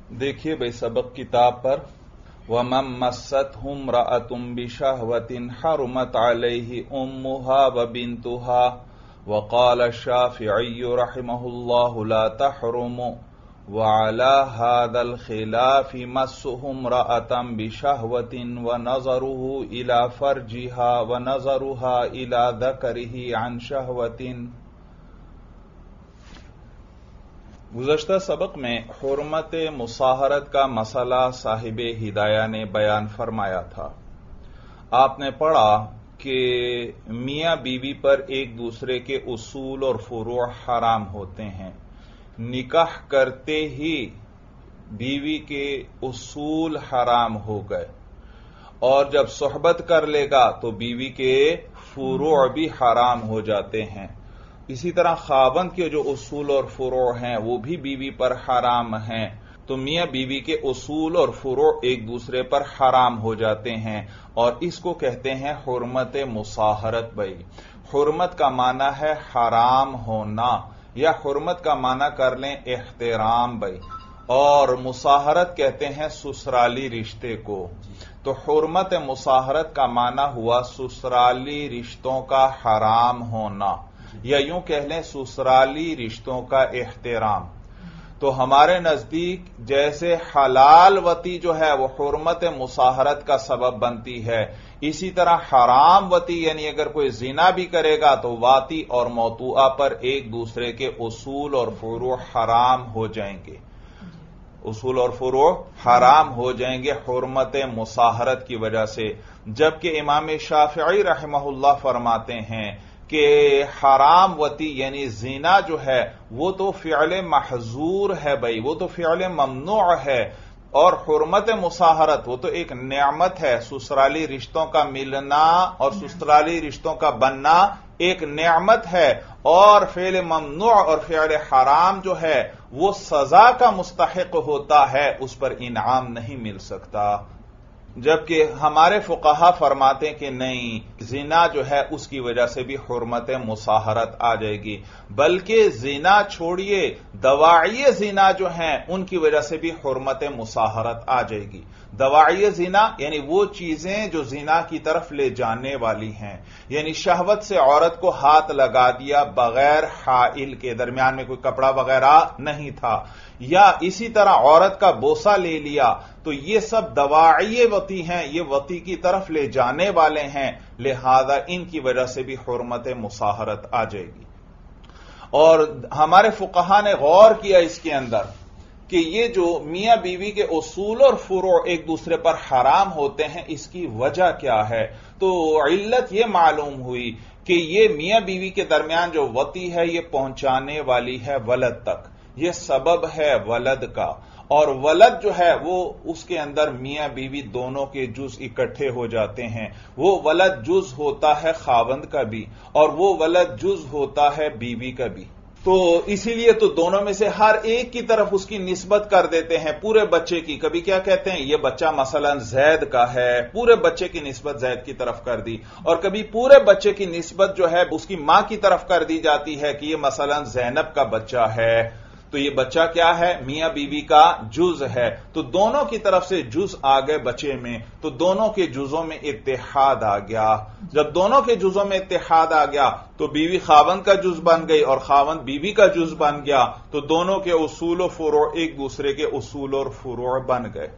देखिए भाई सबक किताब पर वमन मस्सतहुम इम्रअतुन बिशहवतिन हरुमत अलैहि उम्मुहा व बिन्तुहा वक़ाल अश-शाफ़िई रहिमहुल्लाहु ला तहरुमु व अला हादल खिलाफ़ि मस्सुहु इम्रअतन बिशहवतिन व नज़रुहु इला फर्जिहा व नज़रुहा इला ज़करिही अन शहवतिन। गुज़श्ता सबक में हुर्मत मुसाहरत का मसला साहिब हिदाया ने बयान फरमाया था। आपने पढ़ा कि मियां बीवी पर एक दूसरे के उसूल और फुरू हराम होते हैं। निकाह करते ही बीवी के उसूल हराम हो गए और जब सोहबत कर लेगा तो बीवी के फुरू भी हराम हो जाते हैं। इसी तरह खावंद के जो उसूल और फुरू हैं वो भी बीवी पर हराम हैं। तो मियां बीवी के उसूल और फुरू एक दूसरे पर हराम हो जाते हैं और इसको कहते हैं हुर्मत मुसाहरत। भाई हुर्मत का माना है हराम होना या हुर्मत का माना कर लें एहतराम भाई, और मुसाहरत कहते हैं ससुराली रिश्ते को। तो हुर्मत मुसाहरत का माना हुआ ससुराली रिश्तों का हराम होना या यूं कह लें ससुराली रिश्तों का एहतराम। तो हमारे नजदीक जैसे हलाल वती जो है वो हुर्मत मुसाहरत का सबब बनती है, इसी तरह हराम वती यानी अगर कोई जिना भी करेगा तो वाती और मौतुआ पर एक दूसरे के उसूल और फुरू हराम हो जाएंगे। उसूल और फुरू हराम हो जाएंगे हुर्मत मुसाहरत की वजह से। जबकि इमाम शाफिई रहमहुल्लाह फरमाते हैं कि हराम वती यानी जीना जो है वो तो फ़िअल महजूर है भाई, वो तो फ़िअल ममनू है, और हुर्मत मुसाहरत वो तो एक नेमत है। ससुराली रिश्तों का मिलना और ससुराली रिश्तों का बनना एक नेमत है, और फ़िअल ममनू और फ़िअल हराम जो है वो सजा का मुस्तहिक होता है, उस पर इनाम नहीं मिल सकता। जबकि हमारे फुक़हा फरमाते हैं कि नहीं, जिना जो है उसकी वजह से भी हुर्मत मुसाहरत आ जाएगी, बल्कि जिना छोड़िए दवाई जिना जो हैं उनकी वजह से भी हुर्मत मुसाहरत आ जाएगी। दवाई जिना यानी वो चीजें जो जिना की तरफ ले जाने वाली हैं, यानी शहवत से औरत को हाथ लगा दिया बगैर हाइल के, दरमियान में कोई कपड़ा वगैरह नहीं था, या इसी तरह औरत का बोसा ले लिया, तो ये सब दवाई वती हैं, ये वती की तरफ ले जाने वाले हैं, लिहाजा इनकी वजह से भी हुर्मत मुसाहरत आ जाएगी। और हमारे फुक़हा ने गौर किया इसके अंदर कि ये जो मियां बीवी के उसूल और फुरू एक दूसरे पर हराम होते हैं, इसकी वजह क्या है। तो इल्लत ये मालूम हुई कि ये मियां बीवी के दरमियान जो वती है ये पहुंचाने वाली है वलद तक, ये सबब है वलद का, और वलद जो है वो उसके अंदर मियां बीवी दोनों के जुज इकट्ठे हो जाते हैं। वो वलद जुज होता है खावंद का भी और वो वलद जुज होता है बीवी का भी। तो इसीलिए तो दोनों में से हर एक की तरफ उसकी निस्बत कर देते हैं पूरे बच्चे की। कभी क्या कहते हैं, ये बच्चा मसलन जैद का है, पूरे बच्चे की निस्बत जैद की तरफ कर दी, और कभी पूरे बच्चे की निस्बत जो है उसकी मां की तरफ कर दी जाती है कि ये मसलन जैनब का बच्चा है। तो ये बच्चा क्या है, मियां बीवी का जुज है। तो दोनों की तरफ से जुज आ गए बच्चे में, तो दोनों के जुजों में इत्तेहाद आ गया। जब दोनों के जुजों में इत्तेहाद आ गया तो बीवी खावंद का जुज बन गई और खावंद बीवी का जुज बन गया, तो दोनों के उसूल और फुरू एक दूसरे के उसूल और फुरू बन गए।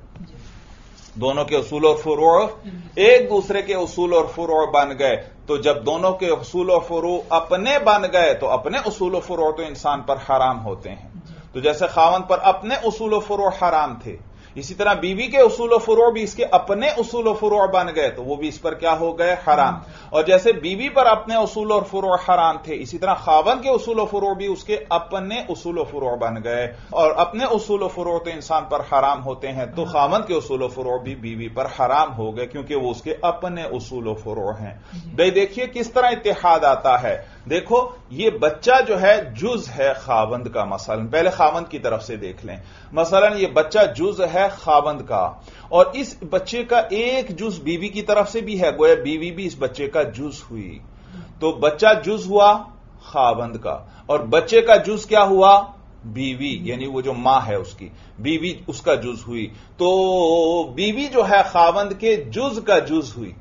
दोनों के उसूल और फुरू एक दूसरे के उसूल और फुरू बन गए। तो जब दोनों के उसूल और फुरू अपने बन गए तो अपने उसूल और फुरू तो इंसान पर हराम होते हैं। तो जैसे खावंद पर अपने उसूल और फुरू हराम थे, इसी तरह बीवी के उसूल और फुरू भी इसके अपने उसूल और फुरू बन गए, तो वो भी इस पर क्या हो गए, हराम। और जैसे बीवी पर अपने उसूल और फुरू हराम थे, इसी तरह खावंद के उसूल और फुरू भी उसके अपने उसूल और फुरू बन गए, और अपने उसूल और फुरू तो इंसान पर हराम होते हैं, तो खावंद के उसूल और फुरू भी बीवी पर हराम हो गए क्योंकि वो उसके अपने उसूल और फुरू हैं। भाई देखिए किस तरह इत्तेहाद आता है। देखो ये बच्चा जो है जुज है खावंद का, मसलन पहले खावंद की तरफ से देख लें, मसलन ये बच्चा जुज है खावंद का, और इस बच्चे का एक जुज बीवी की तरफ से भी है, गोया बीवी भी इस बच्चे का जुज हुई। तो बच्चा जुज हुआ खावंद का और बच्चे का जुज क्या हुआ, بیوی یعنی وہ جو ماں ہے اس کی بیوی اس کا جز ہوئی تو بیوی جو ہے خاوند کے جز کا جز ہوئی.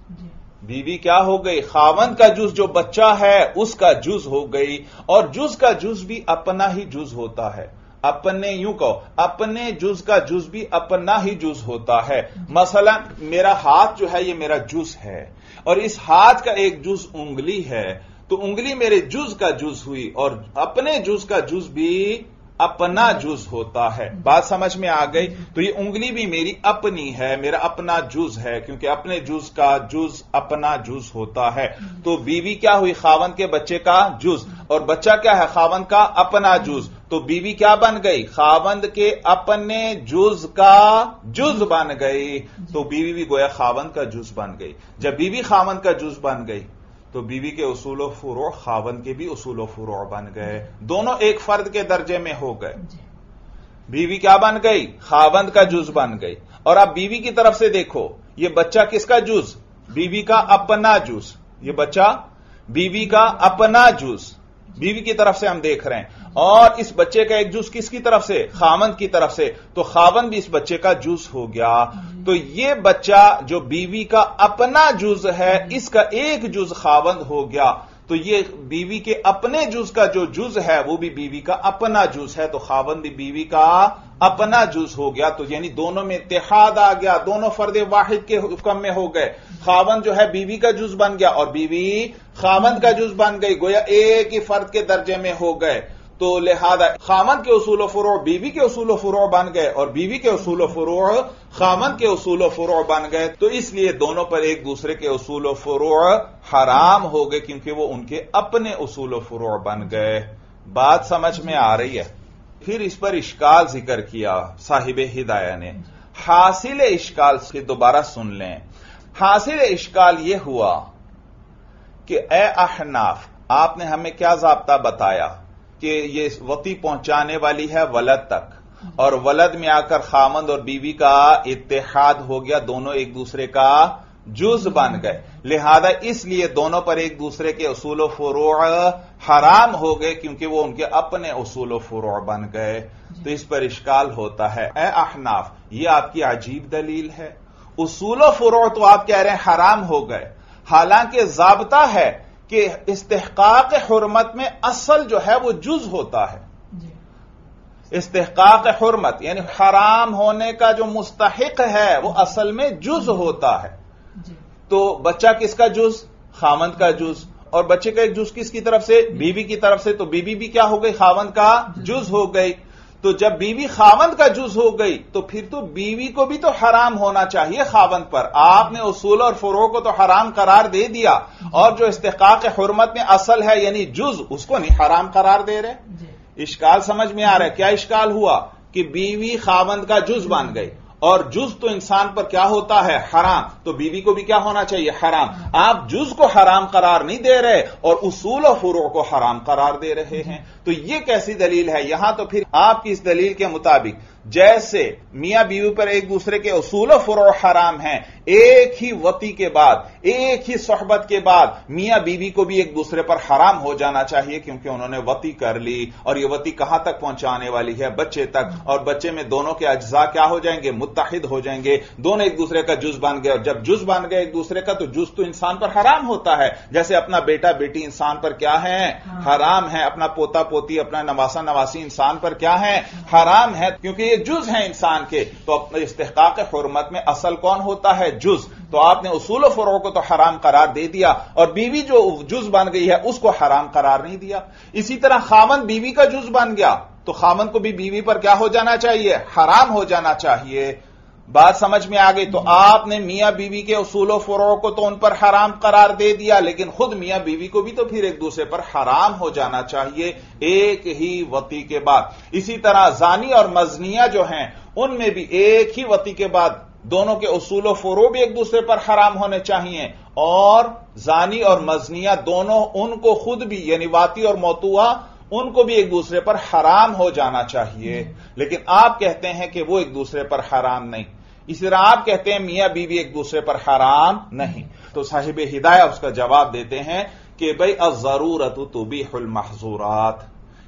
بیوی کیا ہو گئی؟ خاوند کا جز جو بچہ ہے اس کا جز ہو گئی. اور جز کا جز بھی اپنا ہی جز ہوتا ہے. اپنے یوں کہو اپنے جز کا جز بھی اپنا ہی جز ہوتا ہے. مثلا میرا ہاتھ جو ہے یہ میرا جز ہے اور اس ہاتھ کا ایک جز انگلی ہے تو انگلی میرے جز کا جز ہوئی اور اپنے جز کا جز بھی اپنا جز ہوتا ہے. بات سمجھ میں آ گئی؟ تو یہ انگلی بھی میری اپنی ہے، میرا اپنا جز ہے کیونکہ اپنے جز کا جز اپنا جز ہوتا ہے. تو بیوی کیا ہوئی؟ خاوند کے بچے کا جز. اور بچہ کیا ہے؟ خاوند کا اپنا جز. تو بیوی کیا بن گئی؟ خاوند کے اپنے جز کا جز بن گئی. تو بیوی بھی گویا خاوند کا جز بن گئی. جب بیوی خاوند کا جز بن گئی تو بیوی کے اصول و فروع خاوند کے بھی اصول و فروع بن گئے. دونوں ایک فرد کے درجے میں ہو گئے. بیوی کیا بن گئی؟ خاوند کا جز بن گئی. اور اب بیوی کی طرف سے دیکھو یہ بچہ کس کا جز؟ بیوی کا اپنا جز. یہ بچہ بیوی کا اپنا جز بیوی کی طرف سے ہم دیکھ رہے ہیں. اور اس بچے کا ایک جز کس کی طرف سے؟ خاوند کی طرف سے. تو خاوند بھی اس بچے کا جز ہو گیا. تو یہ بچہ جو بیوی کا اپنا جز ہے اس کا ایک جز خاوند ہو گیا. تو یہ بیوی کے اپنے جز کا جو جز ہے وہ بھی بیوی کا اپنا جز ہے. تو خاوند بھی بیوی کا اپنا جز ہو گیا. تو یعنی دونوں میں اتحاد آ گیا، دونوں فرد واحد کے حکم میں ہو گئے. خاوند جو ہے بیوی کا جز بن گیا اور بیوی خاوند کا جز بن گئی. گویا ایک ہی فرد کے درجے میں ہو گئے. تو لہذا خاوند کے اصول و فروع بیوی کے اصول و فروع بن گئے اور بیوی کے اصول و فروع خاوند کے اصول و فروع بن گئے. تو اس لیے دونوں پر ایک دوسرے کے اصول و فروع حرام ہو گئے کیونکہ وہ ان کے اپنے اصول و فروع بن گئے. بات سمجھ میں آ رہی ہے؟ پھر اس پر اشکال ذکر کیا صاحب ہدایہ نے. حاصل اشکال سے دوبارہ سن لیں. حاصل اشکال یہ ہوا کہ اے احناف آپ نے ہمیں کیا ضابطہ بتایا کہ یہ وطی پہنچانے والی ہے ولد تک اور ولد میں آ کر خاوند اور بیوی کا اتحاد ہو گیا، دونوں ایک دوسرے کا جز بن گئے. لہذا اس لیے دونوں پر ایک دوسرے کے اصول و فروع حرام ہو گئے کیونکہ وہ ان کے اپنے اصول و فروع بن گئے. تو اس پر اشکال ہوتا ہے اے احناف یہ آپ کی عجیب دلیل ہے. اصول و فروع تو آپ کہہ رہے ہیں حرام ہو گئے، حالانکہ ضابطہ ہے کہ استحقاق حرمت میں اصل جو ہے وہ جز ہوتا ہے. استحقاق حرمت یعنی حرام ہونے کا جو مستحق ہے وہ اصل میں جز ہوتا ہے. تو بچہ کس کا جز؟ خاوند کا جز. اور بچے کا ایک جز کس کی طرف سے؟ بیوی کی طرف سے. تو بیوی بھی کیا ہو گئی؟ خاوند کا جز ہو گئی. تو جب بیوی خاوند کا جز ہو گئی تو پھر تو بیوی کو بھی تو حرام ہونا چاہیے خاوند پر. آپ نے اصول اور فروع کو تو حرام قرار دے دیا اور جو استحقاق حرمت میں اصل ہے یعنی جز اس کو نہیں حرام قرار دے رہے. اشکال سمجھ میں آ رہا ہے؟ کیا اشکال ہوا کہ بیوی خاوند کا جز بن گئی اور جز تو انسان پر کیا ہوتا ہے؟ حرام. تو بیوی کو بھی کیا ہونا چاہیے؟ حرام. آپ جز کو حرام قرار نہیں دے رہے اور اصول و فروع کو حرام قرار دے رہے ہیں. تو یہ کیسی دلیل ہے؟ یہاں تو پھر آپ کی اس دلیل کے مطابق جیسے میاں بیوی پر ایک دوسرے کے اصول و فروع حرام ہیں، ایک ہی وطی کے بعد ایک ہی صحبت کے بعد میاں بیوی کو بھی ایک دوسرے پر حرام ہو جانا چاہیے کیونکہ انہوں نے وطی کر لی. اور یہ وطی کہاں تک پہنچانے والی ہے؟ بچے تک. اور بچے میں دونوں کے اجزاء کیا ہو جائیں گے؟ متحد ہو جائیں گے، دونوں ایک دوسرے کا جز بن گئے. اور جب جز بن گئے ایک دوسرے کا تو جز تو انسان پر حرام ہوتا ہے. جیسے اپنا بیٹا بیٹی انسان پر کیا ہے؟ حرام ہے. اپنا پوتا پوتی اپنا نواسا نواسی انسان پر کیا ہے؟ حرام ہے کیونکہ یہ جز ہیں انسان کے. تو استحقاق حرمت میں اصل کون ہوتا ہے؟ جز. تو آپ نے اصول و فروع کو تو حرام قرار دے دیا اور بیوی جو جز بن گئی ہے اس کو حرام قرار نہیں دیا. اسی طرح خاوند بیوی کا جز بن گیا تو خاوند کو بھی بیوی پر کیا ہو جانا چاہیے؟ حرام ہو جانا چاہیے. بات سمجھ میں آ گئی؟ تو آپ نے میاں بیوی کے اصول و فروع کو تو ان پر حرام قرار دے دیا لیکن خود میاں بیوی کو بھی تو پھر ایک دوسرے پر حرام ہو جانا چاہیے ایک ہی وطی کے بعد. اسی طرح زانی اور مزنیہ جو ہیں ان میں بھی ایک ہی وطی کے بعد دونوں کے اصول و فروع بھی ایک دوسرے پر حرام ہونے چاہیے. اور زانی اور مزنیہ دونوں ان کو خود بھی یعنی واتی اور موتوا ان کو بھی ایک دوسرے پر حرام ہو جانا چاہیے. لیکن آپ کہتے ہیں کہ وہ ایک دوسرے پر حرام نہیں. اسی طرح آپ کہتے ہیں میاں بیوی ایک دوسرے پر حرام نہیں. تو صاحب ہدایہ اس کا جواب دیتے ہیں کہ بھئی الضرورت تبیح المحظورات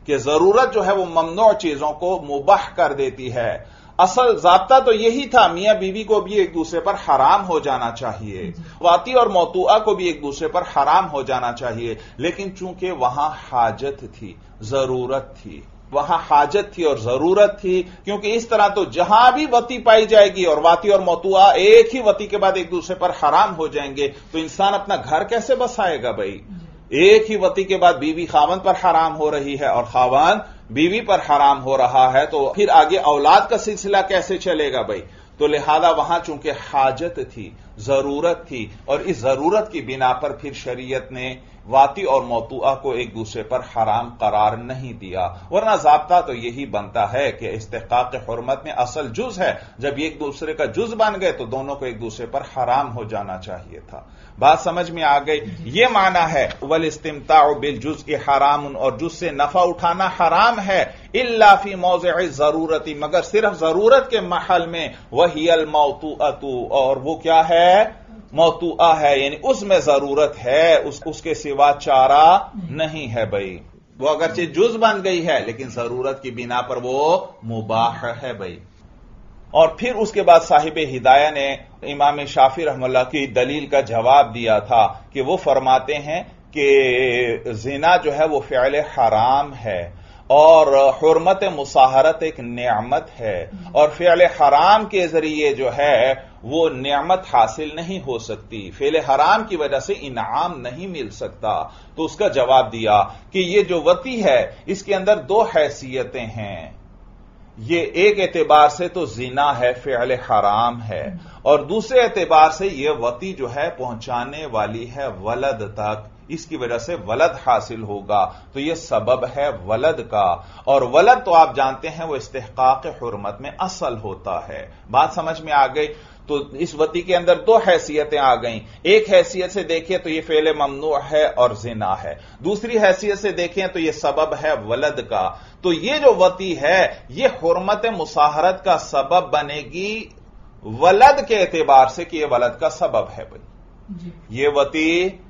کہ ضرورت جو ہے وہ ممنوع چیزوں کو مباح کر دیتی ہے۔ اصل ضابطہ تو یہی تھا، میاں بیوی کو بھی ایک دوسرے پر حرام ہو جانا چاہیے، واطی اور موطوعہ کو بھی ایک دوسرے پر حرام ہو جانا چاہیے، لیکن چونکہ وہاں حاجت تھی، ضرورت تھی، وہاں حاجت تھی اور ضرورت تھی، کیونکہ اس طرح تو جہاں بھی وطی پائی جائے گی اور واطی اور موطوعہ ایک ہی وطی کے بعد ایک دوسرے پر حرام ہو جائیں گے تو انسان اپنا گھر کیسے بسائے گا بھائی؟ ایک ہی وطی کے بعد بیوی خاوند پر حرام ہو رہی ہے اور خاوند بیوی پر حرام ہو رہا ہے، تو پھر آگے اولاد کا سلسلہ کیسے چلے گا بھائی؟ تو لہذا وہاں چونکہ حاجت تھی، ضرورت تھی، اور اس ضرورت کی بنا پر پھر شریعت نے واطی اور موطوعہ کو ایک دوسرے پر حرام قرار نہیں دیا، ورنہ ضابطہ تو یہی بنتا ہے کہ استحقاق حرمت میں اصل جز ہے، جب ایک دوسرے کا جز بن گئے تو دونوں کو ایک دوسرے پر حرام ہو جانا چاہیے تھا۔ بات سمجھ میں آ گئی؟ یہ معنی ہے والاستمتاع بالجزء حرام، اور جز سے نفع اٹھانا حرام ہے، الا فی موضع الضرورت، مگر صرف ضرورت کے محل میں، وہی الموطوعۃ، اور وہ کیا ہے؟ موطوعہ ہے، یعنی اس میں ضرورت ہے، اس کے سوا چارہ نہیں ہے بھائی۔ وہ اگرچہ جز بن گئی ہے لیکن ضرورت کی بنا پر وہ مباح ہے بھائی۔ اور پھر اس کے بعد صاحب ہدایہ نے امام شافعی رحمہ اللہ کی دلیل کا جواب دیا تھا کہ وہ فرماتے ہیں کہ زنا جو ہے وہ فعل حرام ہے، اور حرمت مصاہرت ایک نعمت ہے، اور فعل حرام کے ذریعے جو ہے وہ نعمت حاصل نہیں ہو سکتی، فعل حرام کی وجہ سے انعام نہیں مل سکتا۔ تو اس کا جواب دیا کہ یہ جو وطی ہے اس کے اندر دو حیثیتیں ہیں، یہ ایک اعتبار سے تو زنا ہے، فعل حرام ہے، اور دوسرے اعتبار سے یہ وطی جو ہے پہنچانے والی ہے ولد تک، اس کی وجہ سے ولد حاصل ہوگا، تو یہ سبب ہے ولد کا، اور ولد تو آپ جانتے ہیں وہ استحقاق حرمت میں اصل ہوتا ہے۔ بات سمجھ میں آ گئی؟ تو اس وطی کے اندر دو حیثیتیں آ گئیں، ایک حیثیت سے دیکھیں تو یہ فعل ممنوع ہے اور زنا ہے، دوسری حیثیت سے دیکھیں تو یہ سبب ہے ولد کا۔ تو یہ جو وطی ہے یہ حرمت مصاہرت کا سبب بنے گی ولد کے اعتبار سے کہ یہ ولد کا سبب ہے بھائی، یہ وطی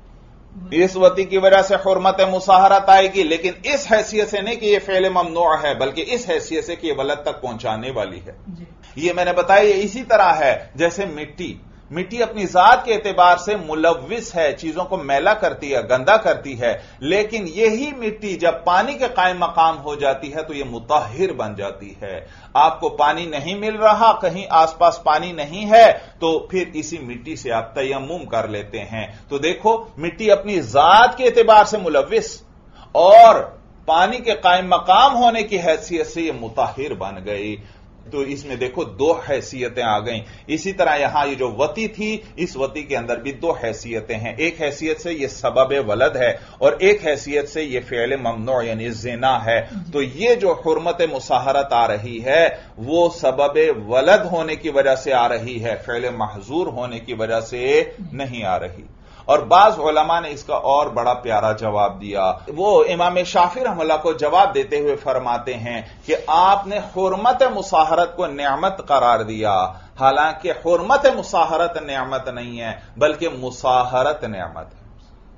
اس وطی کی وجہ سے حرمت مصاہرت آئے گی، لیکن اس حیثیت سے نہیں کہ یہ فعل ممنوع ہے، بلکہ اس حیثیت سے کہ یہ ولد تک پہنچانے والی ہے۔ یہ میں نے بتایا یہ اسی طرح ہے جیسے مٹی اپنی ذات کے اعتبار سے ملوث ہے، چیزوں کو میلا کرتی ہے، گندا کرتی ہے، لیکن یہی مٹی جب پانی کے قائم مقام ہو جاتی ہے تو یہ مطہر بن جاتی ہے۔ آپ کو پانی نہیں مل رہا، کہیں آس پاس پانی نہیں ہے، تو پھر اسی مٹی سے آپ تیمم کر لیتے ہیں۔ تو دیکھو مٹی اپنی ذات کے اعتبار سے ملوث اور پانی کے قائم مقام ہونے کی حیثیت سے یہ مطہر بن گئی، تو اس میں دیکھو دو حیثیتیں آ گئیں۔ اسی طرح یہاں یہ جو وطی تھی اس وطی کے اندر بھی دو حیثیتیں ہیں، ایک حیثیت سے یہ سبب ولد ہے اور ایک حیثیت سے یہ فعل ممنوع یعنی زنا ہے۔ تو یہ جو حرمت مصاہرت آ رہی ہے وہ سبب ولد ہونے کی وجہ سے آ رہی ہے، فعل محظور ہونے کی وجہ سے نہیں آ رہی۔ اور بعض علماء نے اس کا اور بڑا پیارا جواب دیا، وہ امام شافعی رحمہ اللہ کو جواب دیتے ہوئے فرماتے ہیں کہ آپ نے حرمت مصاہرت کو نعمت قرار دیا، حالانکہ حرمت مصاہرت نعمت نہیں ہے بلکہ مصاہرت نعمت ہے۔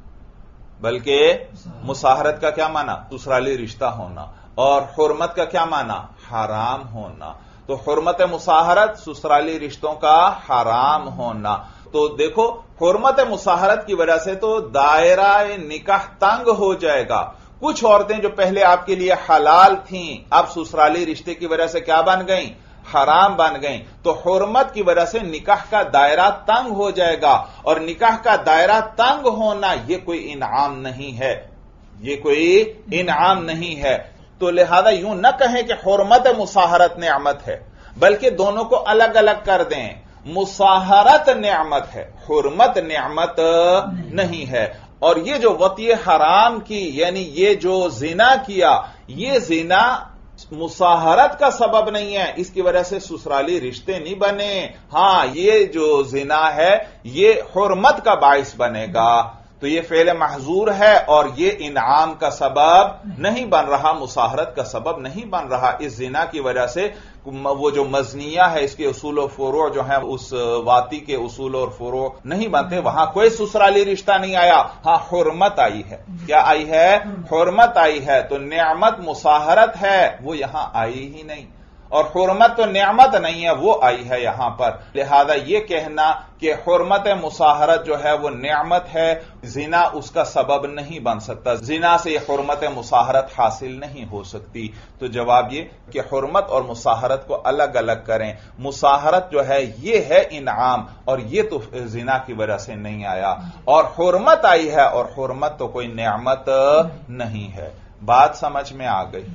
بلکہ مصاہرت کا کیا معنی؟ سسرالی رشتہ ہونا، اور حرمت کا کیا معنی؟ حرام ہونا۔ تو حرمت مصاہرت سسرالی رشتوں کا حرام ہونا۔ تو دیکھو حرمت مصاہرت کی وجہ سے تو دائرہ نکاح تنگ ہو جائے گا، کچھ عورتیں جو پہلے آپ کے لیے حلال تھیں اب سسرالی رشتے کی وجہ سے کیا بن گئیں؟ حرام بن گئیں۔ تو حرمت کی وجہ سے نکاح کا دائرہ تنگ ہو جائے گا، اور نکاح کا دائرہ تنگ ہونا یہ کوئی انعام نہیں ہے، یہ کوئی انعام نہیں ہے۔ تو لہذا یوں نہ کہیں کہ حرمت مصاہرت نعمت ہے، بلکہ دونوں کو الگ الگ کر دیں، مصاہرت نعمت ہے، حرمت نعمت نہیں ہے۔ اور یہ جو وطی حرام کی یعنی یہ جو زنا کیا، یہ زنا مصاہرت کا سبب نہیں ہے، اس کی وجہ سے سسرالی رشتے نہیں بنے، ہاں یہ جو زنا ہے یہ حرمت کا باعث بنے گا۔ تو یہ فعل محظور ہے اور یہ انعام کا سبب نہیں بن رہا، مصاہرت کا سبب نہیں بن رہا۔ اس زنا کی وجہ سے وہ جو مزنیہ ہے اس کے اصول و فروع جو ہیں اس واتی کے اصول اور فروع نہیں بنتے، وہاں کوئی سسرالی رشتہ نہیں آیا، ہاں حرمت آئی ہے۔ کیا آئی ہے؟ حرمت آئی ہے۔ تو نعمت مصاہرت ہے وہ یہاں آئی ہی نہیں، اور حرمت تو نعمت نہیں ہے وہ آئی ہے یہاں پر۔ لہذا یہ کہنا کہ حرمت مصاہرت جو ہے وہ نعمت ہے، زنا اس کا سبب نہیں بن سکتا، زنا سے یہ حرمت مصاہرت حاصل نہیں ہو سکتی۔ تو جواب یہ کہ حرمت اور مصاہرت کو الگ الگ کریں۔ مصاہرت جو ہے یہ ہے انعام، اور یہ تو زنا کی وجہ سے نہیں آیا، اور حرمت آئی ہے، اور حرمت تو کوئی نعمت نہیں ہے۔ بات سمجھ میں آ گئی؟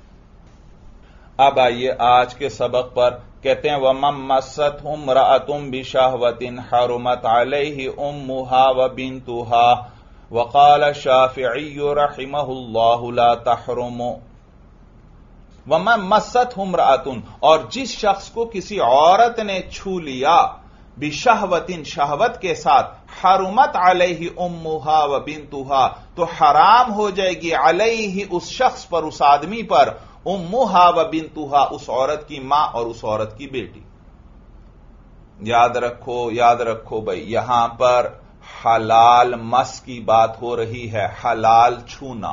اب آئیے آج کے سبق پر، کہتے ہیں وَمَن مَّسَّتْهُ امْرَأَةٌ بِشَهْوَةٍ حَرُمَتْ عَلَيْهِ أُمُّهَا وَبِنْتُهَا وَقَالَ الشَّافِعِيُّ رَحِمَهُ اللَّهُ لَا تَحْرُمُ۔ وَمَن مَّسَّتْهُ امْرَأَةٌ، اور جس شخص کو کسی عورت نے چھو لیا، بِشَهْوَةٍ شہوت کے ساتھ، حرمت علیہ امہا و بنتہا تو حرام ہو جائے گی علیہ اس شخص پر، اس آدمی پر، امہا و بنتہا اس عورت کی ماں اور اس عورت کی بیٹی۔ یاد رکھو بھائی، یہاں پر حلال مس کی بات ہو رہی ہے، حلال چھونا،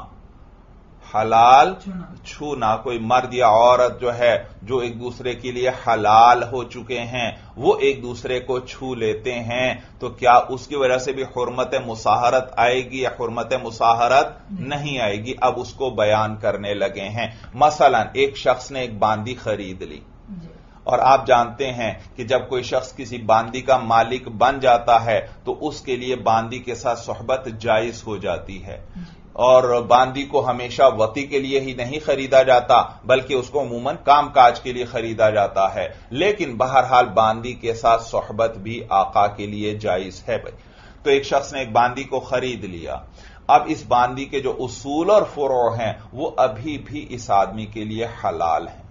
حلال چھونا۔ کوئی مرد یا عورت جو ہے جو ایک دوسرے کے لیے حلال ہو چکے ہیں، وہ ایک دوسرے کو چھو لیتے ہیں، تو کیا اس کی وجہ سے بھی حرمت مصاہرت آئے گی یا حرمت مصاہرت نہیں آئے گی؟ اب اس کو بیان کرنے لگے ہیں۔ مثلا ایک شخص نے ایک باندی خرید لی، اور آپ جانتے ہیں کہ جب کوئی شخص کسی باندی کا مالک بن جاتا ہے تو اس کے لیے باندی کے ساتھ صحبت جائز ہو جاتی ہے، اور باندی کو ہمیشہ وطی کے لیے ہی نہیں خریدا جاتا بلکہ اس کو عموماً کام کاج کے لیے خریدا جاتا ہے، لیکن بہرحال باندی کے ساتھ صحبت بھی آقا کے لیے جائز ہے بھائی۔ تو ایک شخص نے ایک باندی کو خرید لیا، اب اس باندی کے جو اصول اور فروع ہیں وہ ابھی بھی اس آدمی کے لیے حلال ہیں۔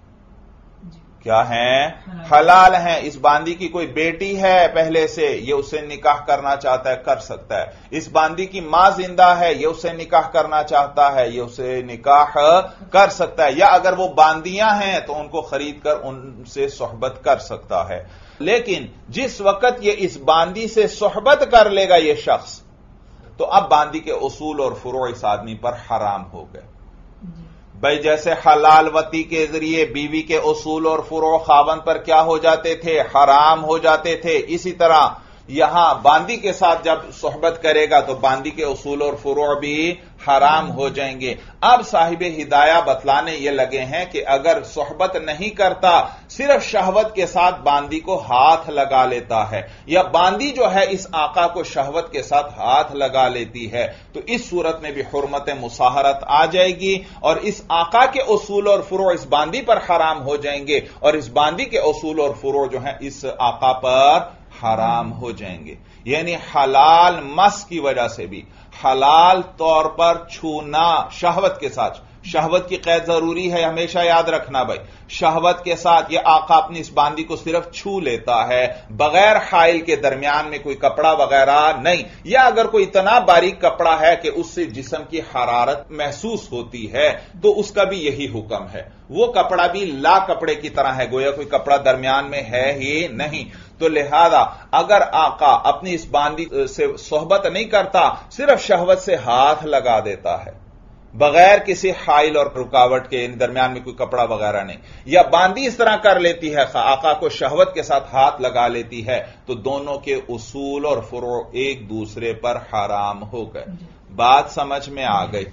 کیا ہیں؟ حلال ہیں۔ اس باندی کی کوئی بیٹی ہے پہلے سے، یہ اسے نکاح کرنا چاہتا ہے، کر سکتا ہے۔ اس باندی کی ماں زندہ ہے، یہ اسے نکاح کرنا چاہتا ہے، یہ اسے نکاح کر سکتا ہے، یا اگر وہ باندیاں ہیں تو ان کو خرید کر ان سے صحبت کر سکتا ہے۔ لیکن جس وقت یہ اس باندی سے صحبت کر لے گا یہ شخص، تو اب باندی کے اصول اور فروع اس آدمی پر حرام ہو گئے۔ بھائی جیسے حلال وطی کے ذریعے بیوی کے اصول اور فروع خاوند پر کیا ہو جاتے تھے؟ حرام ہو جاتے تھے، اسی طرح یہاں باندی کے ساتھ جب صحبت کرے گا تو باندی کے اصول اور فروع بھی حرام ہو جائیں گے۔ اب صاحب ہدایہ بتلانے یہ لگے ہیں کہ اگر صحبت نہیں کرتا، صرف شہوت کے ساتھ باندی کو ہاتھ لگا لیتا ہے، یا باندی جو ہے اس آقا کو شہوت کے ساتھ ہاتھ لگا لیتی ہے، تو اس صورت میں بھی حرمت مصاہرت آ جائے گی، اور اس آقا کے اصول اور فروع اس باندی پر حرام ہو جائیں گے، اور اس باندی کے اصول اور فروع جو ہیں اس آقا پر حرام ہو جائیں گے۔ یعنی حلال مس کی وجہ سے بھی، حلال طور پر چھونا شہوت کے ساتھ، شہوت کی قید ضروری ہے، ہمیشہ یاد رکھنا بھائی، شہوت کے ساتھ یہ آقا اپنی اس باندی کو صرف چھو لیتا ہے، بغیر حائل کے، درمیان میں کوئی کپڑا وغیرہ نہیں، یا اگر کوئی اتنا باریک کپڑا ہے کہ اس سے جسم کی حرارت محسوس ہوتی ہے تو اس کا بھی یہی حکم ہے، وہ کپڑا بھی لا کپڑے کی طرح ہے، گویا کوئی کپڑا درمیان میں ہے ہی نہیں۔ تو لہذا اگر آقا اپنی اس باندی سے صحبت نہیں کرتا، صرف شہوت سے ہاتھ لگا دیتا ہے بغیر کسی حائل اور رکاوٹ کے، درمیان میں کوئی کپڑا وغیرہ نہیں، یا باندی اس طرح کر لیتی ہے، آقا کو شہوت کے ساتھ ہاتھ لگا لیتی ہے، تو دونوں کے اصول اور فروع ایک دوسرے پر حرام ہو گئے۔ بات سمجھ میں آ گئی؟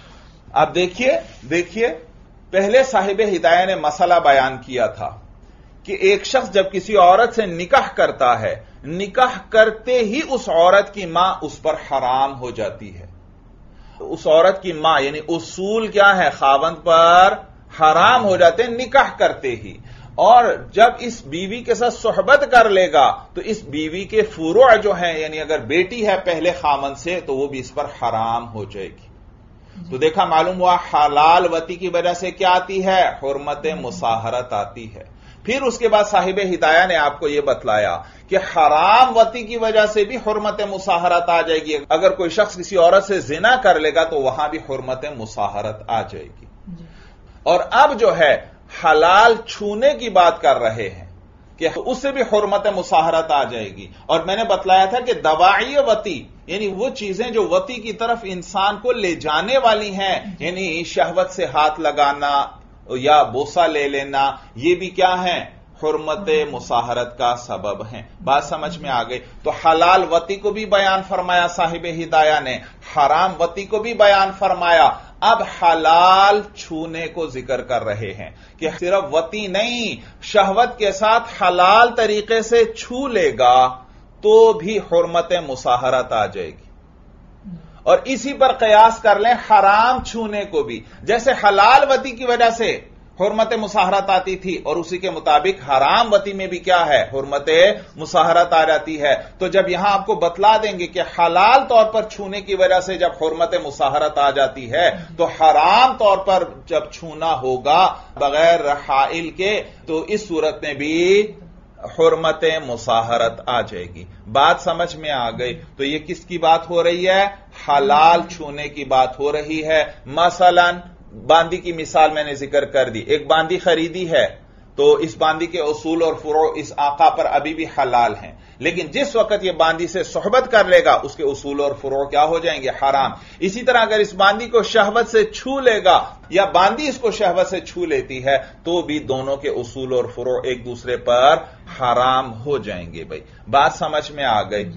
اب دیکھیے پہلے صاحب ہدایہ نے مسئلہ بیان کیا تھا کہ ایک شخص جب کسی عورت سے نکاح کرتا ہے، نکاح کرتے ہی اس عورت کی ماں اس پر حرام ہو جاتی ہے۔ اس عورت کی ماں یعنی اصول کیا ہے؟ خاوند پر حرام ہو جاتے ہیں نکاح کرتے ہی، اور جب اس بیوی کے ساتھ صحبت کر لے گا تو اس بیوی کے فروع جو ہیں، یعنی اگر بیٹی ہے پہلے خاوند سے تو وہ بھی اس پر حرام ہو جائے گی۔ تو دیکھا، معلوم ہوا حلال وطی کی وجہ سے کیا آتی ہے؟ حرمت مصاہرت آتی ہے۔ پھر اس کے بعد صاحب ہدایہ نے آپ کو یہ بتلایا کہ حرام وطی کی وجہ سے بھی حرمت مصاہرت آ جائے گی. اگر کوئی شخص کسی عورت سے زنا کر لے گا تو وہاں بھی حرمت مصاہرت آ جائے گی. اور اب جو ہے حلال چھونے کی بات کر رہے ہیں کہ اس سے بھی حرمت مصاہرت آ جائے گی. اور میں نے بتلایا تھا کہ دواعی وطی یعنی وہ چیزیں جو وطی کی طرف انسان کو لے جانے والی ہیں، یعنی شہوت سے ہاتھ لگانا یا بوسہ لے لینا، یہ بھی کیا ہیں؟ حرمت مصاہرت کا سبب ہیں. بات سمجھ میں آ گئی؟ تو حلال وطی کو بھی بیان فرمایا صاحب ہدایہ نے، حرام وطی کو بھی بیان فرمایا. اب حلال چھونے کو ذکر کر رہے ہیں کہ صرف وطی نہیں، شہوت کے ساتھ حلال طریقے سے چھو لے گا تو بھی حرمت مصاہرت آ جائے گی. اور اسی پر قیاس کر لیں حرام چھونے کو بھی، جیسے حلال وطی کی وجہ سے حرمت مصاہرت آتی تھی اور اسی کے مطابق حرام وطی میں بھی کیا ہے؟ حرمت مصاہرت آ جاتی ہے. تو جب یہاں آپ کو بتلا دیں گے کہ حلال طور پر چھونے کی وجہ سے جب حرمت مصاہرت آ جاتی ہے تو حرام طور پر جب چھونا ہوگا بغیر حائل کے تو اس صورت میں بھی حرمت مصاہرت آ جائے گی. بات سمجھ میں آ گئی؟ تو یہ کس کی بات ہو رہی ہے؟ حلال چھونے کی بات ہو رہی ہے. مثلا باندی کی مثال میں نے ذکر کر دی. ایک باندی خریدی ہے تو اس باندی کے اصول اور فروع اس آقا پر ابھی بھی حلال ہیں، لیکن جس وقت یہ باندی سے صحبت کر لے گا اس کے اصول اور فروع کیا ہو جائیں گے؟ حرام. اسی طرح اگر اس باندی کو شہوت سے چھو لے گا یا باندی اس کو شہوت سے چھو لیتی ہے تو بھی دونوں کے اصول اور فروع ایک دوسرے پر حرام ہو جائیں گے. بھائی بات سمجھ میں آ گئی؟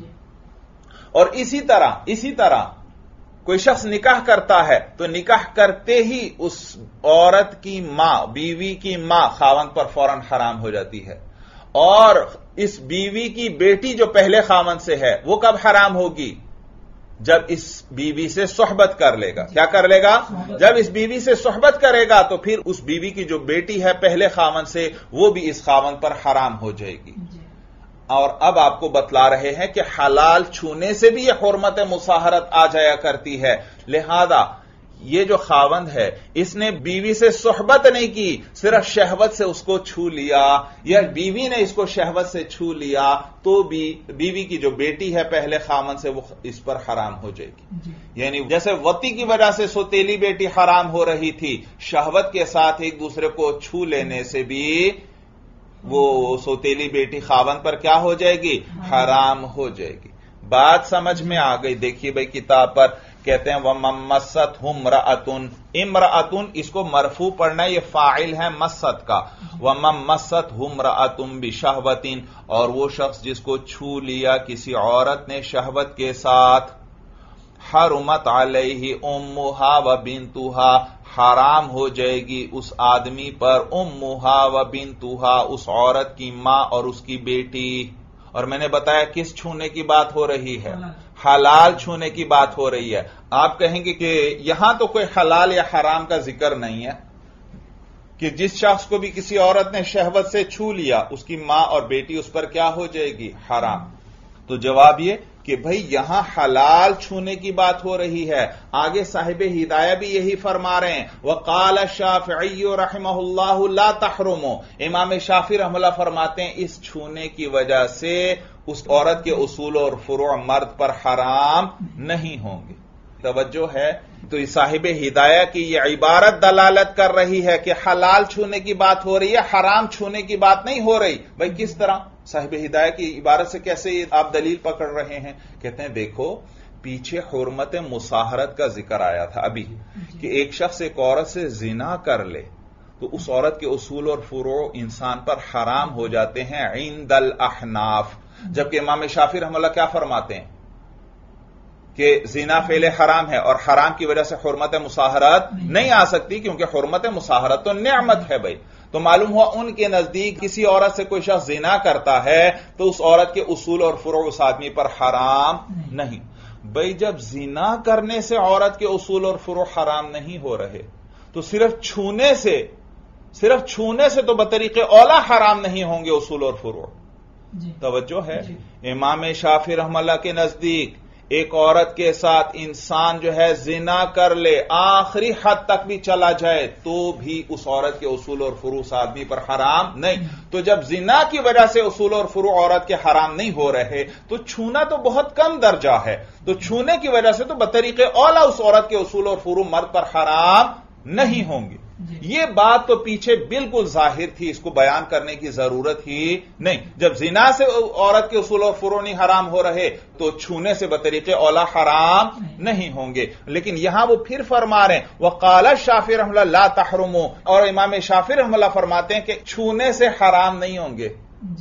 اور اسی طرح کوئی شخص نکاح کرتا ہے تو نکاح کرتے ہی اس عورت کی ماں، بیوی کی ماں خاوند پر فوراً حرام ہو جاتی ہے. اور اس بیوی کی بیٹی جو پہلے خاوند سے ہے وہ کب حرام ہوگی؟ جب اس بیوی سے صحبت کر لے گا. کیا کر لے گا؟ جب اس بیوی سے صحبت کرے گا تو پھر اس بیوی کی جو بیٹی ہے پہلے خاوند سے وہ بھی اس خاوند پر حرام ہو جائے گی. اور اب آپ کو بتلا رہے ہیں کہ حلال چھونے سے بھی یہ حرمت مصاہرت آ جایا کرتی ہے. لہذا یہ جو خاوند ہے اس نے بیوی سے صحبت نہیں کی، صرف شہوت سے اس کو چھو لیا یا بیوی نے اس کو شہوت سے چھو لیا تو بھی بیوی کی جو بیٹی ہے پہلے خاوند سے وہ اس پر حرام ہو جائے گی. یعنی جیسے وطی کی وجہ سے سوتیلی بیٹی حرام ہو رہی تھی، شہوت کے ساتھ ایک دوسرے کو چھو لینے سے بھی وہ سوتیلی بیٹی خاوند پر کیا ہو جائے گی؟ حرام ہو جائے گی. بات سمجھ میں آ گئی؟ دیکھیے بھائی کتاب پر کہتے ہیں وَمَن مَسَّتْهُ امْرَأَةٌ، امرأتن اس کو مرفوع پڑھنا، یہ فاعل ہے مست کا. وَمَن مَسَّتْهُ امْرَأَةٌ بِشَهْوَةٍ، اور وہ شخص جس کو چھو لیا کسی عورت نے شہوت کے ساتھ، حرمت علیہ امہا و بنتہا، حرام ہو جائے گی اس آدمی پر امہا و بنتہا، اس عورت کی ماں اور اس کی بیٹی. اور میں نے بتایا کس چھونے کی بات ہو رہی ہے؟ حلال چھونے کی بات ہو رہی ہے. آپ کہیں گے کہ یہاں تو کوئی حلال یا حرام کا ذکر نہیں ہے کہ جس شخص کو بھی کسی عورت نے شہوت سے چھو لیا اس کی ماں اور بیٹی اس پر کیا ہو جائے گی؟ حرام. تو جواب یہ کہ بھئی یہاں حلال چھونے کی بات ہو رہی ہے. آگے صاحب ہدایہ بھی یہی فرما رہے ہیں. وقال الشافعی رحمہ اللہ لا تحرموا، امام شافعی رحمہ اللہ فرماتے ہیں اس چھونے کی وجہ سے اس عورت کے اصول اور فروع مرد پر حرام نہیں ہوں گے. توجہ ہے؟ تو صاحب ہدایہ کی یہ عبارت دلالت کر رہی ہے کہ حلال چھونے کی بات ہو رہی ہے، حرام چھونے کی بات نہیں ہو رہی. بھئی کس طرح؟ صاحب ہدایہ کی عبارت سے کیسے آپ دلیل پکڑ رہے ہیں؟ کہتے ہیں دیکھو پیچھے حرمت مصاہرت کا ذکر آیا تھا ابھی کہ ایک شخص ایک عورت سے زنا کر لے تو اس عورت کے اصول اور فروع انسان پر حرام ہو جاتے ہیں عند الاحناف. جبکہ امام شافعی رحمہ اللہ کیا فرماتے ہیں کہ زنا فعل حرام ہے اور حرام کی وجہ سے حرمت مصاہرت نہیں آ سکتی، کیونکہ حرمت مصاہرت تو نعمت ہے. بھائی تو معلوم ہوا ان کے نزدیک کسی عورت سے کوئی شخص زنا کرتا ہے تو اس عورت کے اصول اور فروع اس آدمی پر حرام نہیں. بھائی جب زنا کرنے سے عورت کے اصول اور فروع حرام نہیں ہو رہے تو صرف چھونے سے تو بطریق اولا حرام نہیں ہوں گے اصول اور فروع. توجہ ہے؟ امام شافعی رحمہ اللہ کے نزدیک ایک عورت کے ساتھ انسان جو ہے زنا کر لے، آخری حد تک بھی چلا جائے، تو بھی اس عورت کے اصول اور فروع آدمی پر حرام نہیں۔ تو جب زنا کی وجہ سے اصول اور فروع عورت کے حرام نہیں ہو رہے تو چھونا تو بہت کم درجہ ہے، تو چھونے کی وجہ سے تو بطریق اولا اس عورت کے اصول اور فروع مرد پر حرام نہیں ہوں گے۔ یہ بات تو پیچھے بالکل ظاہر تھی، اس کو بیان کرنے کی ضرورت ہی نہیں۔ جب زنا سے عورت کے اصول اور فروع نہیں حرام ہو رہے تو چھونے سے بطریق اولا حرام نہیں ہوں گے۔ لیکن یہاں وہ پھر فرما رہے ہیں وقال الشافعی رحمہ اللہ لا تحرموا، اور امام شافعی رحمہ اللہ فرماتے ہیں کہ چھونے سے حرام نہیں ہوں گے۔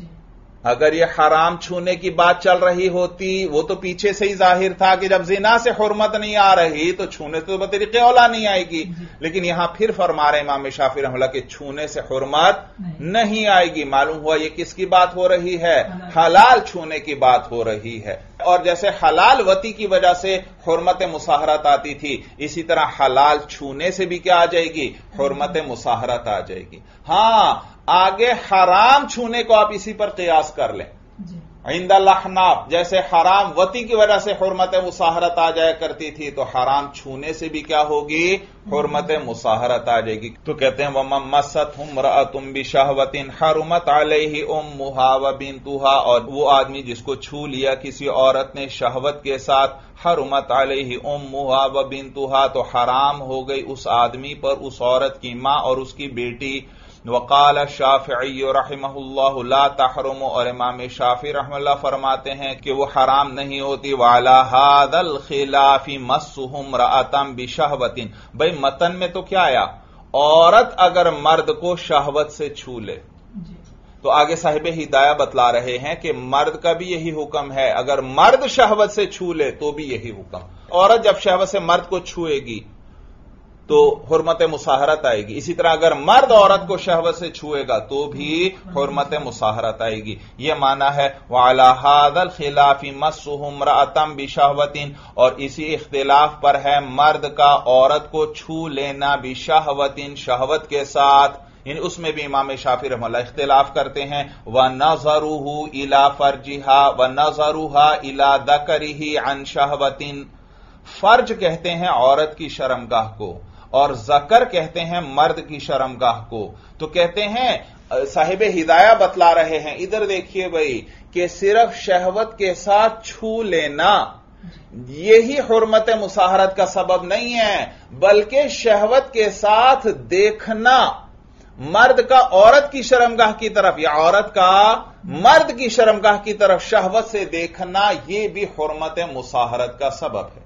اگر یہ حرام چھونے کی بات چل رہی ہوتی، وہ تو پیچھے سے ہی ظاہر تھا کہ جب زنا سے حرمت نہیں آ رہی تو چھونے سے تو بطریق اولا نہیں آئے گی۔ لیکن یہاں پھر فرما رہے امام شافعی رحمہ اللہ کہ چھونے سے حرمت نہیں آئے گی۔ معلوم ہوا یہ کس کی بات ہو رہی ہے؟ حلال چھونے کی بات ہو رہی ہے۔ اور جیسے حلال وتی کی وجہ سے حرمت مصاہرت آتی تھی، اسی طرح حلال چھونے سے بھی کیا آ جائے گی؟ حرمت مصاہرت آ جائے گی۔ ہاں، آگے حرام چھونے کو آپ اسی پر قیاس کر لیں۔ عند الاحناف جیسے حرام وتی کی وجہ سے حرمت مصاہرت آ جایا کرتی تھی، تو حرام چھونے سے بھی کیا ہوگی؟ حرمت مصاہرت آ جائے گی۔ تو کہتے ہیں وَمَن مَسَّتْهُ امْرَأَةٌ بِشَهْوَةٍ حَرُمَتْ عَلَيْهِ أُمُّهَا وَبِنْتُهَا، اور وہ آدمی جس کو چھو لیا کسی عورت نے شہوت کے ساتھ، حرمت علیہ أُمُّهَا وَبِنْتُهَا، تو حرام ہو گئی اس آدمی پر اس عورت کی ماں اور اس کی بیٹی۔ وقال الشافعی رحمہ اللہ لا تحرم، اور امام شافعی رحمہ اللہ فرماتے ہیں کہ وہ حرام نہیں ہوتی۔ وعلی ھذا الخلاف مسہ امرأۃ بشہوۃ، بھئی متن میں تو کیا آیا؟ عورت اگر مرد کو شہوت سے چھو لے، تو آگے صاحب ہدایہ بتلا رہے ہیں کہ مرد کا بھی یہی حکم ہے، اگر مرد شہوت سے چھو لے تو بھی یہی حکم۔ عورت جب شہوت سے مرد کو چھوئے گی تو حرمت مصاہرت آئے گی، اسی طرح اگر مرد عورت کو شہوت سے چھوئے گا تو بھی حرمت مصاہرت آئے گی۔ یہ معنی ہے وعلی ھذا الخلاف مسہ امرأۃ بشہوۃ، اور اسی اختلاف پر ہے مرد کا عورت کو چھو لینا بشہوۃ، شہوت کے ساتھ، یعنی اس میں بھی امام شافعی رحمہ اللہ اختلاف کرتے ہیں۔ وَنَظَرُهُ إِلَى فَرْجِهَا وَنَظَرُهَا إِلَى ذَكَرِهِ عَنْ شَهْوَةٍ، فرج کہتے ہیں عورت کی شرمگاہ کو، اور ذکر کہتے ہیں مرد کی شرمگاہ کو۔ تو کہتے ہیں صاحب ہدایہ بتلا رہے ہیں، ادھر دیکھیے بھائی، کہ صرف شہوت کے ساتھ چھو لینا یہی حرمت مصاہرت کا سبب نہیں ہے، بلکہ شہوت کے ساتھ دیکھنا مرد کا عورت کی شرمگاہ کی طرف یا عورت کا مرد کی شرمگاہ کی طرف شہوت سے دیکھنا، یہ بھی حرمت مصاہرت کا سبب ہے۔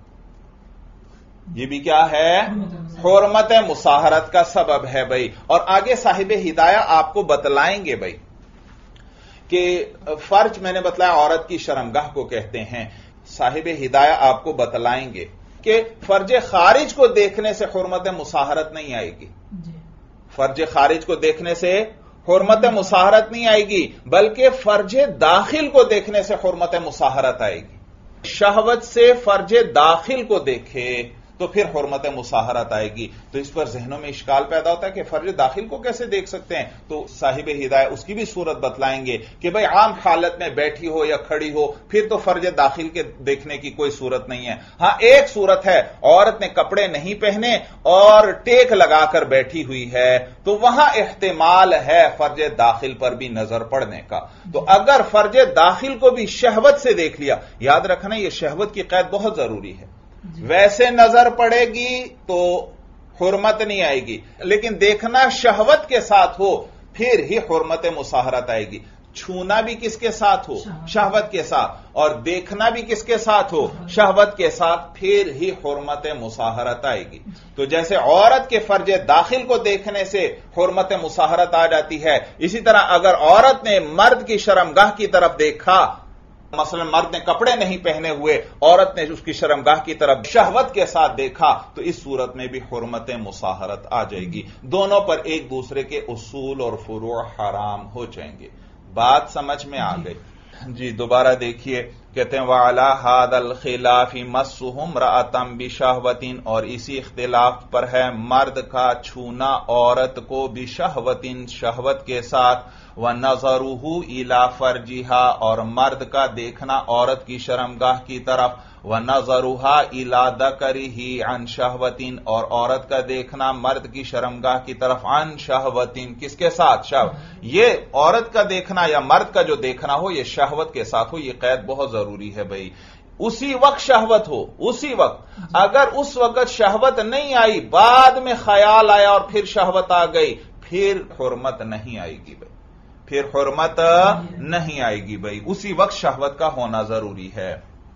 یہ بھی کیا ہے؟ حرمت مصاہرت کا سبب ہے بھائی۔ اور آگے صاحب ہدایہ آپ کو بتلائیں گے بھائی کہ فرج میں نے بتلایا عورت کی شرمگاہ کو کہتے ہیں، صاحب ہدایہ آپ کو بتلائیں گے کہ فرج خارج کو دیکھنے سے حرمت مصاہرت نہیں آئے گی۔ فرج خارج کو دیکھنے سے حرمت مصاہرت نہیں آئے گی، بلکہ فرج داخل کو دیکھنے سے حرمت مصاہرت آئے گی۔ شہوت سے فرج داخل کو دیکھے تو پھر حرمت مصاہرت آئے گی۔ تو اس پر ذہنوں میں اشکال پیدا ہوتا ہے کہ فرج داخل کو کیسے دیکھ سکتے ہیں؟ تو صاحب ہدایہ اس کی بھی صورت بتلائیں گے کہ بھئی عام حالت میں بیٹھی ہو یا کھڑی ہو پھر تو فرج داخل کے دیکھنے کی کوئی صورت نہیں ہے۔ ہاں ایک صورت ہے، عورت نے کپڑے نہیں پہنے اور ٹیک لگا کر بیٹھی ہوئی ہے، تو وہاں احتمال ہے فرج داخل پر بھی نظر پڑنے کا۔ تو اگر فرج داخل کو بھی شہوت سے دیکھ لیا، یاد رکھنا یہ شہوت کی قید بہت ضروری ہے، ویسے نظر پڑے گی تو حرمت نہیں آئے گی، لیکن دیکھنا شہوت کے ساتھ ہو پھر ہی حرمت مصاہرت آئے گی۔ چھونا بھی کس کے ساتھ ہو؟ شہوت کے ساتھ، اور دیکھنا بھی کس کے ساتھ ہو؟ شہوت کے ساتھ، پھر ہی حرمت مصاہرت آئے گی۔ تو جیسے عورت کے فرج داخل کو دیکھنے سے حرمت مصاہرت آ جاتی ہے، اسی طرح اگر عورت نے مرد کی شرمگاہ کی طرف دیکھا، مثلا مرد نے کپڑے نہیں پہنے ہوئے، عورت نے اس کی شرمگاہ کی طرف شہوت کے ساتھ دیکھا، تو اس صورت میں بھی حرمت مصاہرت آ جائے گی۔ دونوں پر ایک دوسرے کے اصول اور فروع حرام ہو جائیں گے۔ بات سمجھ میں آ گئی؟ جی دوبارہ دیکھیے، کہتے ہیں وَعَلَى هَذَا الْخِلَافِ مَسُّهُ امْرَأَةً بِشَهْوَةٍ، اور اسی اختلاف پر ہے مرد کا چھونا عورت کو بشہوۃ، شہوت کے ساتھ، وَنَظَرُهُ إِلَى فَرْجِهَا، اور مرد کا دیکھنا عورت کی شرمگاہ کی طرف، वनज़रुहा इला दकरिही अन शहवतिन, और औरत का देखना मर्द की शर्मगाह की तरफ अन शहवतिन, किसके साथ? शहव। ये औरत का देखना या मर्द का जो देखना हो ये शहवत के साथ हो, ये कैद बहुत जरूरी है भाई। उसी वक्त शहवत हो, उसी वक्त। अगर उस वक्त शहवत नहीं आई, बाद में ख्याल आया और फिर शहवत आ गई, फिर हुर्मत नहीं आएगी भाई, फिर हुर्मत नहीं आएगी भाई। उसी वक्त शहवत का होना जरूरी है।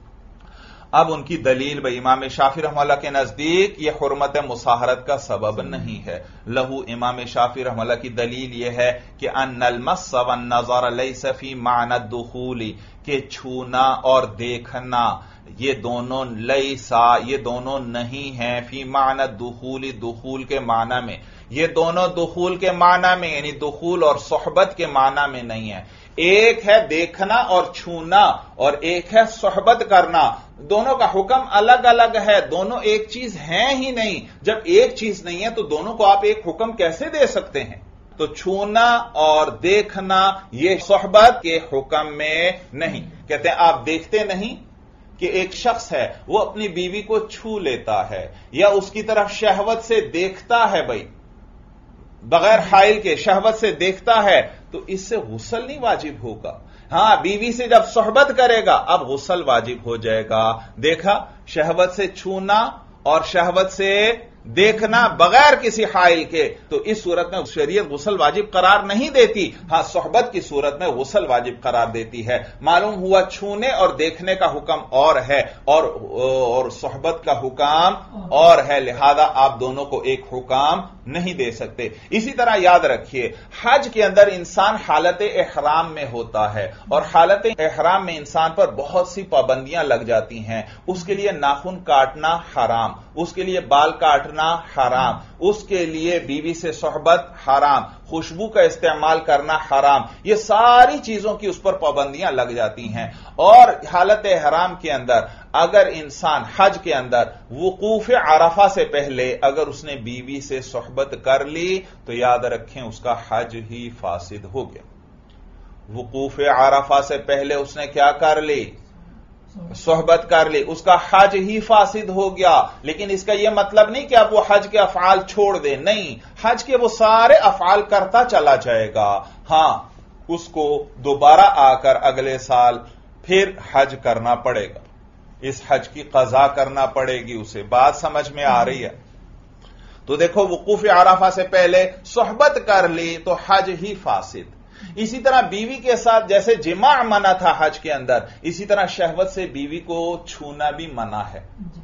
अब उनकी दलील भाई, इमाम शाफी रहमतुल्लाह के नजदीक यह हुर्मत मुसाहरत का सबब नहीं है। लहू इमाम शाफी रहमतुल्लाह की दलील यह है कि अन्नल मस्स वन नज़र लैसा फी माना दुखूली, के छूना और देखना ये दोनों लैसा, ये दोनों नहीं है फी माना दुखूली, दुखूल के माना में, ये दोनों दुखूल के माना में यानी दुखूल और सोहबत के माना में नहीं है। एक है देखना और छूना और एक है सोहबत करना, दोनों का हुक्म अलग अलग है, दोनों एक चीज है ही नहीं। जब एक चीज नहीं है तो दोनों को आप एक हुक्म कैसे दे सकते हैं? तो छूना और देखना ये सोहबत के हुक्म में नहीं। कहते हैं आप देखते नहीं कि एक शख्स है वो अपनी बीवी को छू लेता है या उसकी तरफ शहवत से देखता है भाई, बगैर हाइल के शहवत से देखता है, तो इससे गुस्ल नहीं वाजिब होगा। हां, बीवी से जब सोहबत करेगा अब गुस्ल वाजिब हो जाएगा। देखा, शहवत से छूना और शहवत से देखना बगैर किसी हाइल के, तो इस सूरत में शरीयत गुस्ल वाजिब करार नहीं देती। हां, सोहबत की सूरत में गुस्ल वाजिब करार देती है। मालूम हुआ छूने और देखने का हुक्म और है और सोहबत का हुक्म और है, लिहाजा आप दोनों को एक हुक्म नहीं दे सकते। इसी तरह याद रखिए, हज के अंदर इंसान हालत एहराम में होता है और हालत एहराम में इंसान पर बहुत सी पाबंदियां लग जाती हैं। उसके लिए नाखून काटना हराम, उसके लिए बाल काटना हराम, उसके लिए बीवी से सोहबत हराम, खुशबू का इस्तेमाल करना हराम, ये सारी चीजों की उस पर पाबंदियां लग जाती हैं। और हालत हराम के अंदर अगर इंसान हज के अंदर वुकूफ अरफा से पहले अगर उसने बीवी से सोहबत कर ली तो याद रखें उसका हज ही फासिद हो गया। वुकूफ अरफा से पहले उसने क्या कर ली? सोहबत कर ली, उसका हज ही फासिद हो गया। लेकिन इसका यह मतलब नहीं कि अब वो हज के अफआल छोड़ दे, नहीं, हज के वो सारे अफआल करता चला जाएगा। हां, उसको दोबारा आकर अगले साल फिर हज करना पड़ेगा, इस हज की कज़ा करना पड़ेगी उसे। बात समझ में आ रही है? तो देखो, वुकूफ अरफा से पहले सोहबत कर ली तो हज ही फासिद। इसी तरह बीवी के साथ जैसे जिमा मना था हज के अंदर, इसी तरह शहवत से बीवी को छूना भी मना है।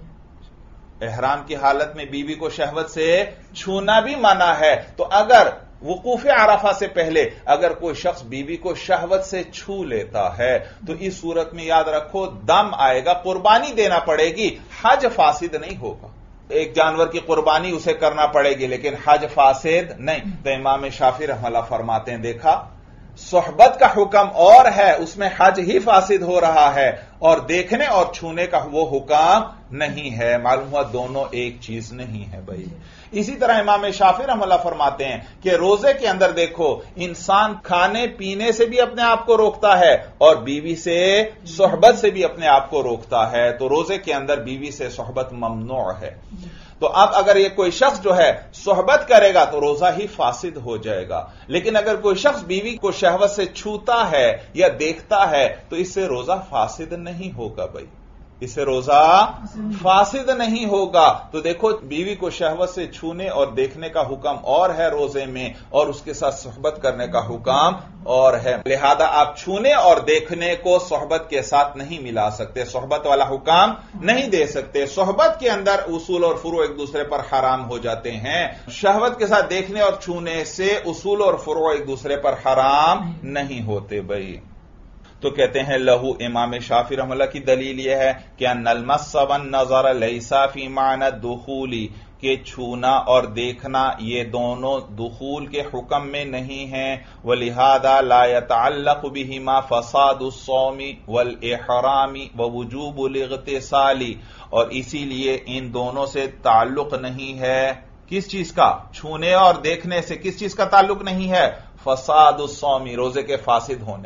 एहराम की हालत में बीवी को शहवत से छूना भी मना है। तो अगर वुकूफ अरफा से पहले अगर कोई शख्स बीवी को शहवत से छू लेता है तो इस सूरत में याद रखो दम आएगा, कुर्बानी देना पड़ेगी, हज फासिद नहीं होगा। एक जानवर की कुर्बानी उसे करना पड़ेगी लेकिन हज फासिद नहीं। तो इमाम शाफी रहमतुल्लाह फरमाते हैं, देखा, सोहबत का हुक्म और है, उसमें हज ही फासिद हो रहा है, और देखने और छूने का वो हुक्म नहीं है। मालूम हुआ दोनों एक चीज नहीं है भाई। इसी तरह इमाम शाफी रहमतुल्लाह फरमाते हैं कि रोजे के अंदर देखो, इंसान खाने पीने से भी अपने आप को रोकता है और बीवी से सोहबत से भी अपने आप को रोकता है। तो रोजे के अंदर बीवी से सोहबत ममनू है। तो अब अगर ये कोई शख्स जो है सोहबत करेगा तो रोजा ही फासिद हो जाएगा। लेकिन अगर कोई शख्स बीवी को शहवत से छूता है या देखता है तो इससे रोजा फासिद नहीं होगा भाई, इससे रोजा फासिद नहीं होगा। तो देखो, बीवी को शहवत से छूने और देखने का हुक्म और है रोजे में, और उसके साथ सोहबत करने का हुक्म और है। लिहाजा आप छूने और देखने को सोहबत के साथ नहीं मिला सकते, सोहबत वाला हुक्म नहीं दे सकते। सोहबत के अंदर उसूल और फुरू एक दूसरे पर हराम हो जाते हैं। शहवत के साथ देखने और छूने से उसूल और फुरू एक दूसरे पर हराम नहीं होते भाई। तो कहते हैं, लहू इमाम शाफी रहमतुल्लाह की दलील यह है कि अन्नल मस्स वन नज़र लैसा फी माना दुखूली, के छूना और देखना ये दोनों दुखूल के हुक्म में नहीं है। वलिहादा ला यतअल्लक़ बिहिमा फसादुस सौमी वल इहरामी व वुजूबुल इग़तिसाली, और इसीलिए इन दोनों से ताल्लुक नहीं है। किस चीज का? छूने और देखने से किस चीज का ताल्लुक नहीं है? फसादुस सौमी, रोजे के फासिद होने का।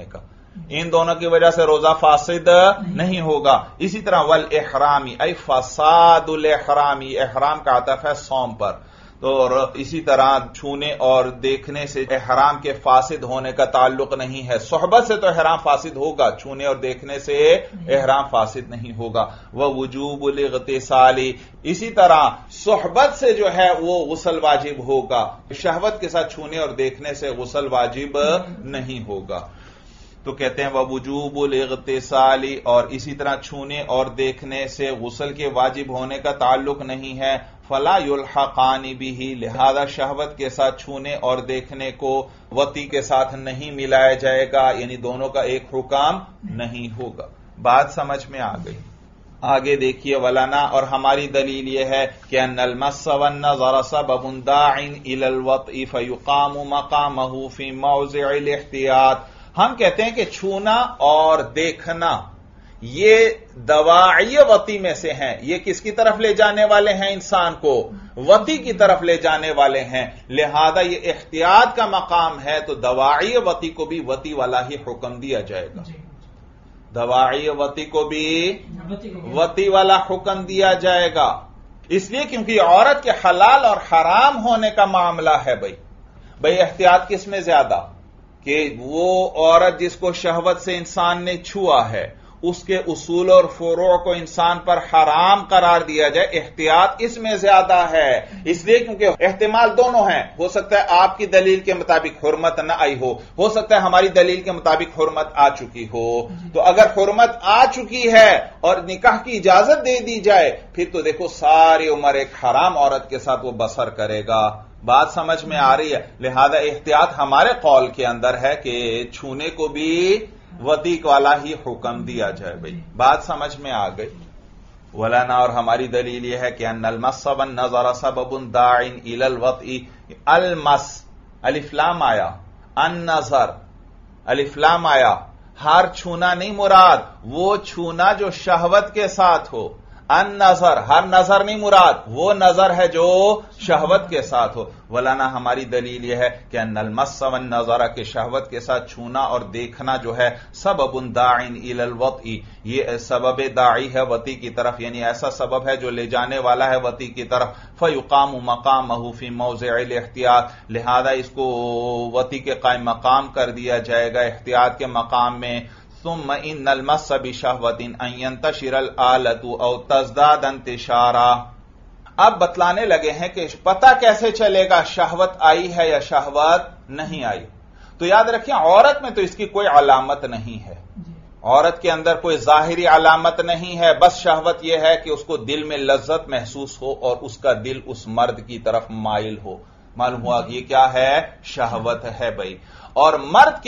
ان دونوں کی وجہ سے روزہ فاسد نہیں ہوگا. اسی طرح والاحرامی ای فساد الاحرامی، احرام کا عطف ہے صوم پر. تو اسی طرح چھونے اور دیکھنے سے احرام کے فاسد ہونے کا تعلق نہیں ہے. صحبت سے تو احرام فاسد ہوگا، چھونے اور دیکھنے سے احرام فاسد نہیں ہوگا. ووجوب الاغتسال، اسی طرح صحبت سے جو ہے وہ غسل واجب ہوگا، شہوت کے ساتھ چھونے اور دیکھنے سے غسل واجب نہیں ہوگا. تو کہتے ہیں ووجوب الاغتسال، اور اسی طرح چھونے اور دیکھنے سے غسل کے واجب ہونے کا تعلق نہیں ہے. فلا یلحقان بہ، لہذا شہوت کے ساتھ چھونے اور دیکھنے کو وطی کے ساتھ نہیں ملایا جائے گا، یعنی دونوں کا ایک حکم نہیں ہوگا. بات سمجھ میں آ گئی. آگے دیکھیے ولنا، اور ہماری دلیل یہ ہے کہ ان المس والنظر سبب داع الی الوطء فیقام مقامہ فی موضع الاحتیاط. ہم کہتے ہیں کہ چھونا اور دیکھنا یہ دواعی وطی میں سے ہیں. یہ کس کی طرف لے جانے والے ہیں؟ انسان کو وطی کی طرف لے جانے والے ہیں. لہذا یہ احتیاط کا مقام ہے، تو دواعی وطی کو بھی وطی والا ہی حکم دیا جائے گا. دواعی وطی کو بھی وطی والا حکم دیا جائے گا. اس لیے کیونکہ عورت کے حلال اور حرام ہونے کا معاملہ ہے. بھئی احتیاط کس میں زیادہ؟ کہ وہ عورت جس کو شہوت سے انسان نے چھوا ہے، اس کے اصول اور فروع کو انسان پر حرام قرار دیا جائے، احتیاط اس میں زیادہ ہے. اس لیے کیونکہ احتمال دونوں ہیں. ہو سکتا ہے آپ کی دلیل کے مطابق حرمت نہ آئی ہو سکتا ہے ہماری دلیل کے مطابق حرمت آ چکی ہو. تو اگر حرمت آ چکی ہے اور نکاح کی اجازت دے دی جائے، پھر تو دیکھو ساری عمر ایک حرام عورت کے ساتھ وہ بسر کرے گا. بات سمجھ میں آ رہی ہے؟ لہذا احتیاط ہمارے قول کے اندر ہے کہ چھونے کو بھی وطی والا ہی حکم دیا جائے. بات سمجھ میں آ گئی. ولنا، اور ہماری دلیل یہ ہے کہ ان المس والنظر سبب داع الی الوطء. المس الف لام آیا، النظر الف لام آیا. ہر چھونا نہیں مراد، وہ چھونا جو شہوت کے ساتھ ہو. النظر، ہر نظر نہیں مراد، وہ نظر ہے جو شہوت کے ساتھ ہو. ولنا، ہماری دلیل یہ ہے کہ ان المس والنظر، کے شہوت کے ساتھ چھونا اور دیکھنا جو ہے سبب داع الی الوطء، یہ سبب داعی ہے وطی کی طرف، یعنی ایسا سبب ہے جو لے جانے والا ہے وطی کی طرف. فیقام مقامہ فی موضع الاحتیاط، لہذا اس کو وطی کے قائم مقام کر دیا جائے گا احتیاط کے مقام میں. ثم ان المس بشہوۃ ان ينتشر الآلۃ او تزداد انتشارا. اب بتلانے لگے ہیں کہ پتہ کیسے چلے گا شہوت آئی ہے یا شہوت نہیں آئی. تو یاد رکھیں عورت میں تو اس کی کوئی علامت نہیں ہے. عورت کے اندر کوئی ظاہری علامت نہیں ہے، بس شہوت یہ ہے کہ اس کو دل میں لذت محسوس ہو اور اس کا دل اس مرد کی طرف مائل ہو. معلوم ہوا کہ یہ کیا ہے؟ شہوت ہے. اور مرد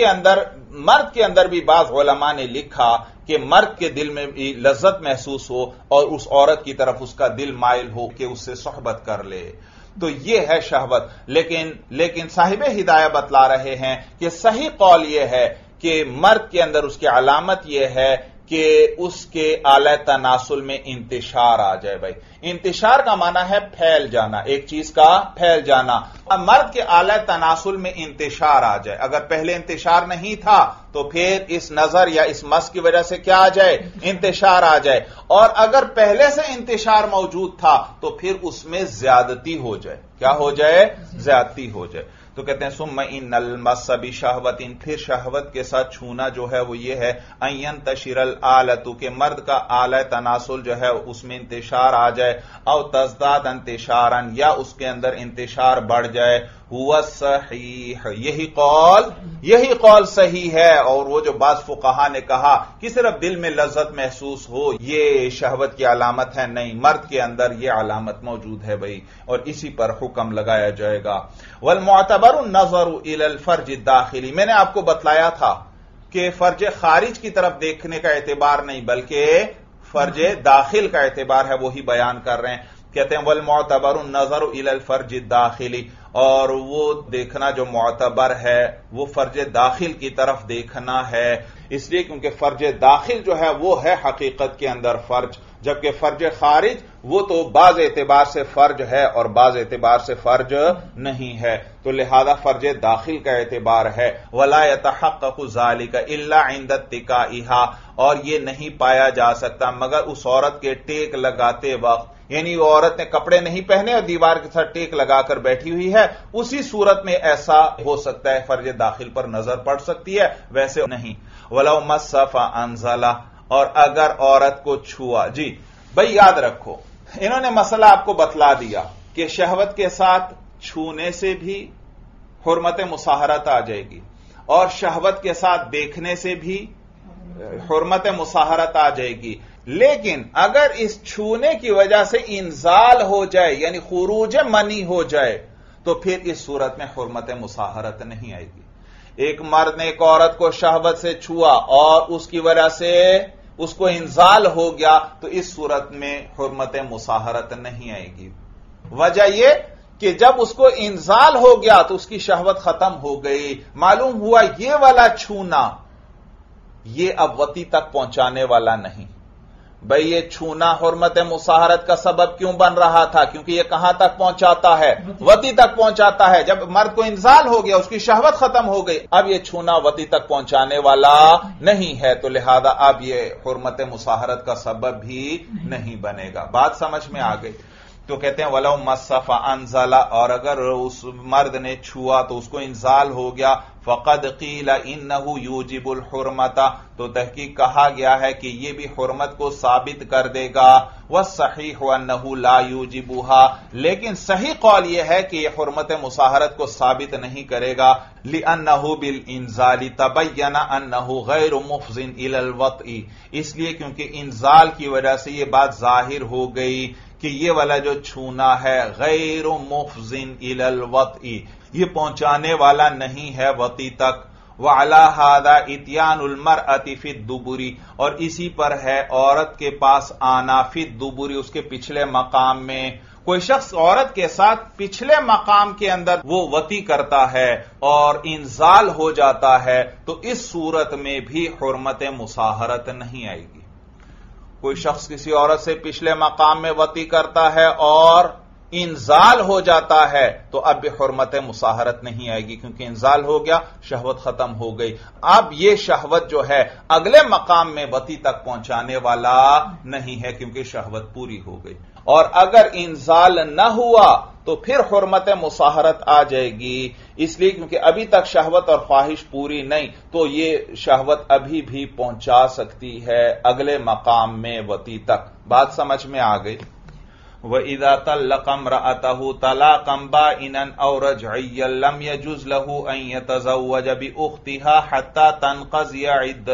کے اندر بھی بعض علماء نے لکھا کہ مرد کے دل میں بھی لذت محسوس ہو اور اس عورت کی طرف اس کا دل مائل ہو کہ اس سے صحبت کر لے، تو یہ ہے شہوت. لیکن صاحب ہدایہ بتلا رہے ہیں کہ صحیح قول یہ ہے کہ مرد کے اندر اس کی علامت یہ ہے کہ اس کے اعلی تناسل میں انتشار آ جائے. انتشار کا معنی ہے پھیل جانا، ایک چیز کا پھیل جانا. مرد کے اعلی تناسل میں انتشار آ جائے. اگر پہلے انتشار نہیں تھا تو پھر اس نظر یا اس مس کی وجہ سے کیا آ جائے؟ انتشار آ جائے. اور اگر پہلے سے انتشار موجود تھا تو پھر اس میں زیادتی ہو جائے. کیا ہو جائے؟ زیادتی ہو جائے. تو کہتے ہیں ثم ان المس بشہوۃ، پھر شہوت کے ساتھ چھونا جو ہے وہ یہ ہے ان ينتشر الآلۃ، کہ مرد کا اعلی تناسل جو ہے اس میں انتشار آ جائے. او تزداد انتشارا، یا اس کے اندر انتشار بڑھ جائے. ہوا صحیح، یہی قول صحیح ہے. اور وہ جو بعض فقہا نے کہا کہ صرف دل میں لذت محسوس ہو یہ شہوت کی علامت ہے، نہیں، مرد کے اندر یہ علامت موجود ہے اور اسی پر حکم لگایا جائے گا. والمعتبر النظر الى الفرج الداخلی، میں نے آپ کو بتلایا تھا کہ فرج خارج کی طرف دیکھنے کا اعتبار نہیں بلکہ فرج داخل کا اعتبار ہے، وہی بیان کر رہے ہیں. کہتے ہیں والمعتبر النظر الى الفرج الداخلی، اور وہ دیکھنا جو معتبر ہے وہ فرج داخل کی طرف دیکھنا ہے. اس لیے کیونکہ فرج داخل جو ہے وہ ہے حقیقت کے اندر فرج، جبکہ فرج خارج وہ تو بعض اعتبار سے فرج ہے اور بعض اعتبار سے فرج نہیں ہے، تو لہذا فرج داخل کا اعتبار ہے۔ وَلَا يَتَحَقَّقُ ذَلِكَ إِلَّا عِندَ اتِّكَائِهَا، اور یہ نہیں پایا جا سکتا مگر اس عورت کے ٹیک لگاتے وقت، یعنی وہ عورت نے کپڑے نہیں پہنے اور دیوار کے ساتھ ٹیک لگا کر بیٹھی ہوئی ہے، اسی صورت میں ایسا ہو سکتا ہے، فرج داخل پر نظر پڑ سکتی ہے، ویسے نہیں۔ وَلَوْ مَسَّ فَأَنزَلَ، اور اگر عورت کو چھوا۔ جی بھئی یاد رکھو، انہوں نے مسئلہ آپ کو بتلا دیا کہ شہوت کے ساتھ چھونے سے بھی حرمت مصاہرت آ جائے گی اور شہوت کے ساتھ دیکھنے سے بھی حرمت مصاہرت آ جائے گی، لیکن اگر اس چھونے کی وجہ سے انزال ہو جائے یعنی خروج منی ہو جائے تو پھر اس صورت میں حرمت مصاہرت نہیں آئے گی۔ ایک مرد نے ایک عورت کو شہوت سے چھوا اور اس کی وجہ سے اس کو انزال ہو گیا تو اس صورت میں حرمت مصاہرت نہیں آئے گی۔ وجہ یہ کہ جب اس کو انزال ہو گیا تو اس کی شہوت ختم ہو گئی، معلوم ہوا یہ والا چھونا یہ اب وطی تک پہنچانے والا نہیں۔ بھئی یہ چھونا حرمت مصاہرت کا سبب کیوں بن رہا تھا؟ کیونکہ یہ کہاں تک پہنچاتا ہے؟ وطی تک پہنچاتا ہے۔ جب مرد کو انزال ہو گیا، اس کی شہوت ختم ہو گئی، اب یہ چھونا وطی تک پہنچانے والا نہیں ہے، تو لہذا اب یہ حرمت مصاہرت کا سبب بھی نہیں بنے گا۔ بات سمجھ میں آ گئی؟ تو کہتے ہیں وَلَوْ مَسَّ فَأَنزَلَ، اور اگر اس مرد نے چھوا تو اس کو انزال ہو گیا، فَقَدْ قِيلَ إِنَّهُ يُوجِبُ الْحُرْمَةَ، تو تحقیق کہا گیا ہے کہ یہ بھی حرمت کو ثابت کر دے گا۔ وَالصَّحِيحُ أَنَّهُ لَا يُوجِبُهَا، لیکن صحیح قول یہ ہے کہ یہ حرمت مصاہرت کو ثابت نہیں کرے گا، لِأَنَّهُ بِالْإِنزَالِ تَبَيَّنَ أَنَّهُ غَيْرُ مُفْضٍ إِلَى الْوَطْءِ، اس لیے کیونکہ انزال کی وجہ سے یہ بات ظاہر ہو گئی کہ یہ والا جو چھونا ہے غیر مفضٍ إِلَى الْوَطْءِ، یہ پہنچانے والا نہیں ہے وطی تک۔ وَعَلَى هَذَا إِتْيَانُ الْمَرْأَةِ فِي الدُّبُرِ، اور اسی پر ہے عورت کے پاس آنا فی الدبر، اس کے پچھلے مقام میں۔ کوئی شخص عورت کے ساتھ پچھلے مقام کے اندر وہ وطی کرتا ہے اور انزال ہو جاتا ہے تو اس صورت میں بھی حرمت مصاہرت نہیں آئے گی۔ کوئی شخص کسی عورت سے پچھلے مقام میں وطی کرتا ہے اور انزال ہو جاتا ہے تو اب بھی حرمت مصاہرت نہیں آئے گی، کیونکہ انزال ہو گیا، شہوت ختم ہو گئی۔ اب یہ شہوت جو ہے اگلے مقام میں وطی تک پہنچانے والا نہیں ہے، کیونکہ شہوت پوری ہو گئی۔ اور اگر انزال نہ ہوا تو پھر حرمت مصاہرت آ جائے گی، اس لیے کیونکہ ابھی تک شہوت اور خواہش پوری نہیں، تو یہ شہوت ابھی بھی پہنچا سکتی ہے اگلے مقام میں وطی تک۔ بات سمجھ میں آ گئی؟ وَإِذَا طَلَّقَ امْرَأَتَهُ طَلَاقًا بَائِنًا أَوْ رَجْعِيًّا لَمْ يَجُزْ لَهُ أَن يَتَزَوَّجَ بِأُخْتِهَا حَتَّى تَنْقَضِيَ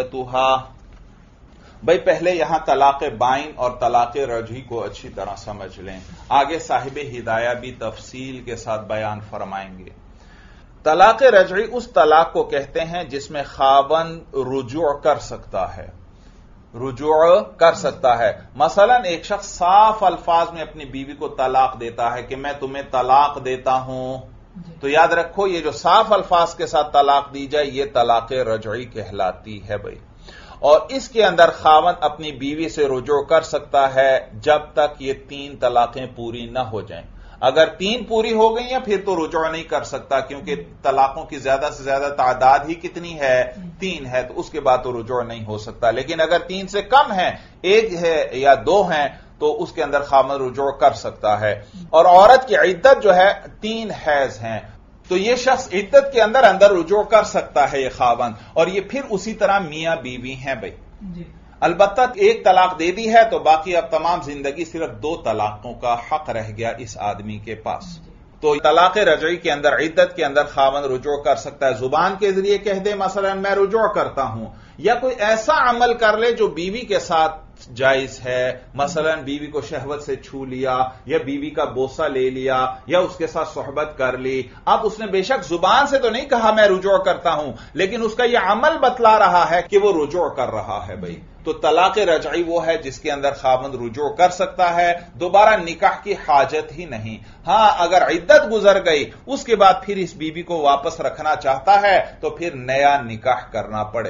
عِدَّتُهَا۔ بھئی پہلے یہاں طلاق بائن اور طلاق رجعی کو اچھی طرح سمجھ لیں، آگے صاحب ہدایہ بھی تفصیل کے ساتھ بیان فرمائیں گے۔ طلاق رجعی اس طلاق کو کہتے ہیں جس میں خاوند رجوع کر سکتا ہے، رجوع کر سکتا ہے۔ مثلا ایک شخص صاف الفاظ میں اپنی بیوی کو طلاق دیتا ہے کہ میں تمہیں طلاق دیتا ہوں، تو یاد رکھو یہ جو صاف الفاظ کے ساتھ طلاق دی جائے یہ طلاق رجعی کہلاتی ہے بھائی۔ اور اس کے اندر خاوند اپنی بیوی سے رجوع کر سکتا ہے جب تک یہ 3 طلاقیں پوری نہ ہو جائیں۔ اگر 3 پوری ہو گئی ہیں پھر تو رجوع نہیں کر سکتا، کیونکہ طلاقوں کی زیادہ سے زیادہ تعداد ہی کتنی ہے؟ 3 ہے، تو اس کے بعد تو رجوع نہیں ہو سکتا۔ لیکن اگر 3 سے کم ہے، 1 ہے یا 2 ہیں، تو اس کے اندر خاوند رجوع کر سکتا ہے۔ اور عورت کی عدت جو ہے 3 حیض ہیں، تو یہ شخص عدت کے اندر رجوع کر سکتا ہے یہ خاوند، اور یہ پھر اسی طرح میاں بیوی ہیں بھائی۔ البتہ 1 طلاق دے دی ہے تو باقی اب تمام زندگی صرف 2 طلاقوں کا حق رہ گیا اس آدمی کے پاس۔ تو طلاق رجعی کے اندر عدت کے اندر خاوند رجوع کر سکتا ہے، زبان کے ذریعے کہہ دے مثلا میں رجوع کرتا ہوں، یا کوئی ایسا عمل کر لے جو بیوی کے ساتھ جائز ہے، مثلا بیوی کو شہوت سے چھو لیا یا بیوی کا بوسہ لے لیا یا اس کے ساتھ صحبت کر لی۔ اب اس نے بے شک زبان سے تو نہیں کہا میں رجوع کرتا ہوں، لیکن اس کا یہ عمل بتلا رہا ہے کہ وہ رجوع کر رہا ہے بھائی۔ تو طلاق رجعی وہ ہے جس کے اندر خاوند رجوع کر سکتا ہے، دوبارہ نکاح کی حاجت ہی نہیں۔ ہاں اگر عدت گزر گئی اس کے بعد پھر اس بیوی کو واپس رکھنا چاہتا ہے تو پھر نیا نکاح کرنا پڑے گا۔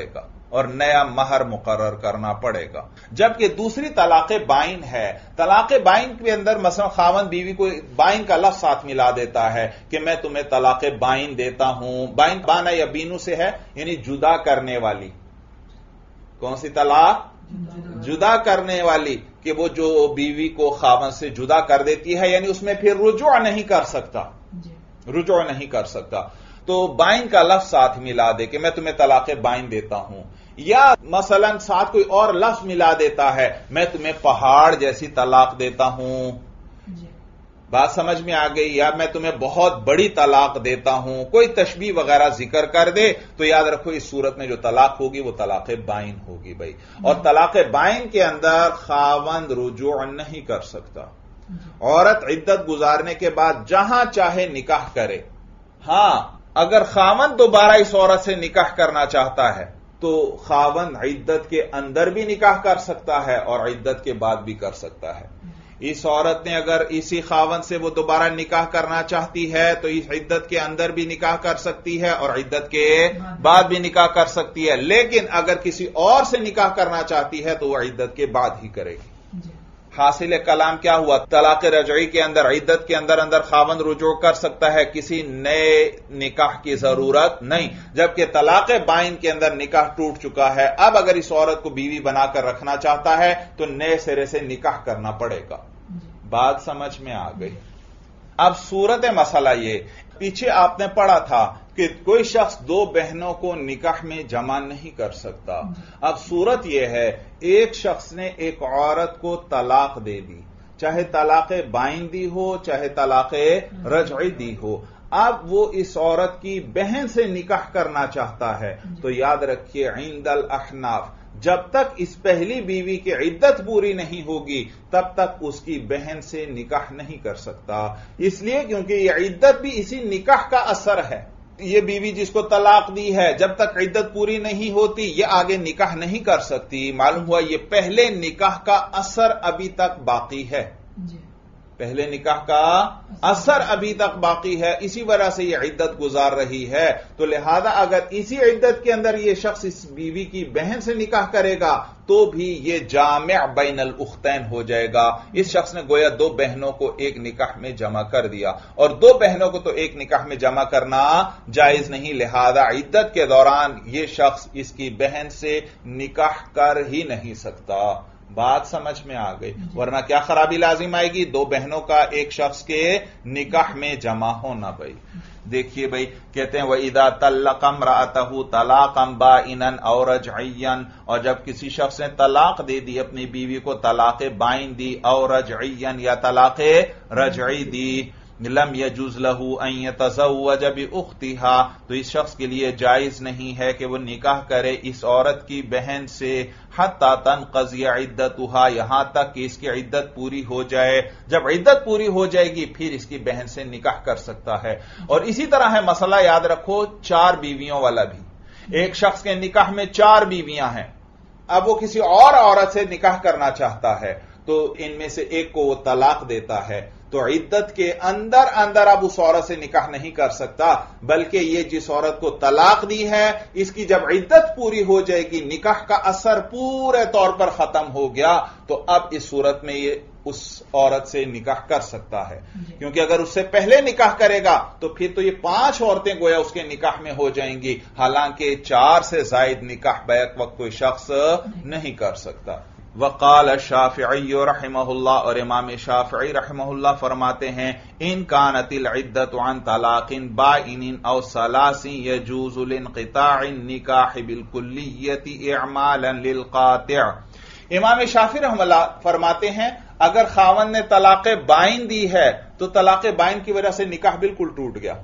اور نیا مہر مقرر کرنا پڑے گا. جبکہ دوسری طلاق بائن ہے. طلاق بائن کے اندر مثلا خاوند بیوی کو بائن کا لفظ ساتھ ملا دیتا ہے کہ میں تمہیں طلاق بائن دیتا ہوں. بائن بانا یا بینو سے ہے یعنی جدا کرنے والی. کون سی طلاق؟ جدا کرنے والی، کہ وہ جو بیوی کو خاوند سے جدا کر دیتی ہے، یعنی اس میں پھر رجوع نہیں کر سکتا. رجوع نہیں کر سکتا. تو بائن کا لفظ ساتھ ملا دے کہ میں تمہیں طلاق بائن دیتا ہوں، یا مثلا ساتھ کوئی اور لفظ ملا دیتا ہے میں تمہیں پہاڑ جیسی طلاق دیتا ہوں. بات سمجھ میں آ گئی؟ یا میں تمہیں بہت بڑی طلاق دیتا ہوں، کوئی تشبیہ وغیرہ ذکر کر دے تو یاد رکھو اس صورت میں جو طلاق ہوگی وہ طلاق بائن ہوگی بھائی. اور طلاق بائن کے اندر خاوند رجوع نہیں کر سکتا. عورت عدت گزارنے کے بعد جہاں چاہے نکاح کرے. ہاں اگر خاوند دوبارہ اس عورت سے نکاح کرنا چاہتا ہے تو خاوند عدت کے اندر بھی نکاح کر سکتا ہے اور عدت کے بعد بھی کر سکتا ہے. اس عورت نے اگر اسی خاوند سے وہ دوبارہ نکاح کرنا چاہتی ہے تو اس عدت کے اندر بھی نکاح کر سکتی ہے اور عدت کے بعد بھی نکاح کر سکتی ہے. لیکن اگر کسی اور سے نکاح کرنا چاہتی ہے تو وہ عدت کے بعد ہی کرے گی. حاصل کلام کیا ہوا؟ طلاق رجعی کے اندر عدت کے اندر خاوند رجوع کر سکتا ہے، کسی نئے نکاح کی ضرورت نہیں. جبکہ طلاق بائن کے اندر نکاح ٹوٹ چکا ہے، اب اگر اس عورت کو بیوی بنا کر رکھنا چاہتا ہے تو نئے سرے سے نکاح کرنا پڑے گا. بات سمجھ میں آ گئی؟ اب صورت مسئلہ یہ پیچھے آپ نے پڑھا تھا کہ کوئی شخص دو بہنوں کو نکاح میں جمع نہیں کر سکتا. اب صورت یہ ہے ایک شخص نے ایک عورت کو طلاق دے دی، چاہے طلاق بائن دی ہو چاہے طلاق رجعی دی ہو. اب وہ اس عورت کی بہن سے نکاح کرنا چاہتا ہے تو یاد رکھیے عند الاحناف جب تک اس پہلی بیوی کی عدت پوری نہیں ہوگی تب تک اس کی بہن سے نکاح نہیں کر سکتا. اس لیے کیونکہ یہ عدت بھی اسی نکاح کا اثر ہے. یہ بیوی جس کو طلاق دی ہے جب تک عدت پوری نہیں ہوتی یہ آگے نکاح نہیں کر سکتی. معلوم ہوا یہ پہلے نکاح کا اثر ابھی تک باقی ہے. پہلے نکاح کا اثر ابھی تک باقی ہے، اسی وجہ سے یہ عدت گزار رہی ہے. تو لہذا اگر اسی عدت کے اندر یہ شخص اس بیوی کی بہن سے نکاح کرے گا تو بھی یہ جامع بین الاختین ہو جائے گا. اس شخص نے گویا دو بہنوں کو ایک نکاح میں جمع کر دیا، اور دو بہنوں کو تو ایک نکاح میں جمع کرنا جائز نہیں. لہذا عدت کے دوران یہ شخص اس کی بہن سے نکاح کر ہی نہیں سکتا. بات سمجھ میں آ گئی؟ ورنہ کیا خرابی لازم آئے گی؟ دو بہنوں کا ایک شخص کے نکاح میں جمع ہونا. بھائی دیکھیے بھائی کہتے ہیں وَإِذَا طَلَّقَ امْرَأَتَهُ طَلَاقًا بَائِنًا أَوْ رَجْعِيًّا، اور جب کسی شخص نے طلاق دے دی اپنی بیوی کو طلاق بائن دی او رجعیًا یا طلاق رجعی دی، لم يجوز له ان يتزوج باختها، تو اس شخص کے لیے جائز نہیں ہے کہ وہ نکاح کرے اس عورت کی بہن سے حتی تنقضی عدتها، یہاں تک کہ اس کی عدت پوری ہو جائے. جب عدت پوری ہو جائے گی پھر اس کی بہن سے نکاح کر سکتا ہے. اور اسی طرح ہے مسئلہ یاد رکھو 4 بیویوں والا بھی. ایک شخص کے نکاح میں 4 بیویاں ہیں، اب وہ کسی اور عورت سے نکاح کرنا چاہتا ہے تو ان میں سے ایک کو وہ طلاق دیتا ہے تو عدت کے اندر اب اس عورت سے نکاح نہیں کر سکتا، بلکہ یہ جس عورت کو طلاق دی ہے اس کی جب عدت پوری ہو جائے گی نکاح کا اثر پورے طور پر ختم ہو گیا تو اب اس صورت میں یہ اس عورت سے نکاح کر سکتا ہے. کیونکہ اگر اس سے پہلے نکاح کرے گا تو پھر تو یہ 5 عورتیں گویا اس کے نکاح میں ہو جائیں گی، حالانکہ 4 سے زائد نکاح بیک وقت کوئی شخص نہیں کر سکتا. وقال الشافعی رحمہ اللہ، اور امام شافعی رحمہ اللہ فرماتے ہیں ان کانت العدت عن طلاق بائن او ثلاث يجوز لانقطاع النکاح بالکلیت اعمالا للقاطع. امام شافعی رحمہ اللہ فرماتے ہیں اگر خاوند نے طلاق بائن دی ہے تو طلاق بائن کی وجہ سے نکاح بالکل ٹوٹ گیا.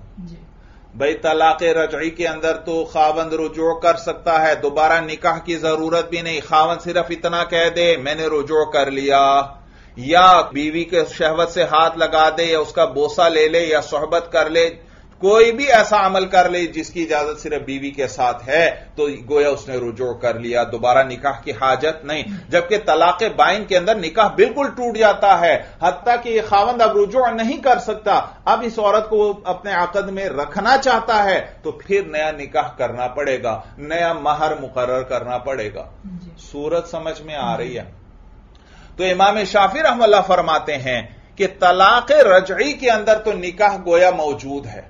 بھئی طلاق رجعی کے اندر تو خاوند رجوع کر سکتا ہے، دوبارہ نکاح کی ضرورت بھی نہیں. خاوند صرف اتنا کہہ دے میں نے رجوع کر لیا، یا بیوی کے شہوت سے ہاتھ لگا دے یا اس کا بوسہ لے لے یا صحبت کر لے، کوئی بھی ایسا عمل کر لے جس کی اجازت صرف بیوی کے ساتھ ہے تو گویا اس نے رجوع کر لیا، دوبارہ نکاح کی حاجت نہیں. جبکہ طلاق بائن کے اندر نکاح بالکل ٹوٹ جاتا ہے، حتیٰ کہ یہ خاوند اب رجوع نہیں کر سکتا. اب اس عورت کو اپنے عقد میں رکھنا چاہتا ہے تو پھر نیا نکاح کرنا پڑے گا، نیا مہر مقرر کرنا پڑے گا. صورت سمجھ میں آ رہی ہے؟ تو امام شافعی رحمہ اللہ فرماتے ہیں کہ طلاق رجعی کے اندر تو نکاح گویا موجود ہے،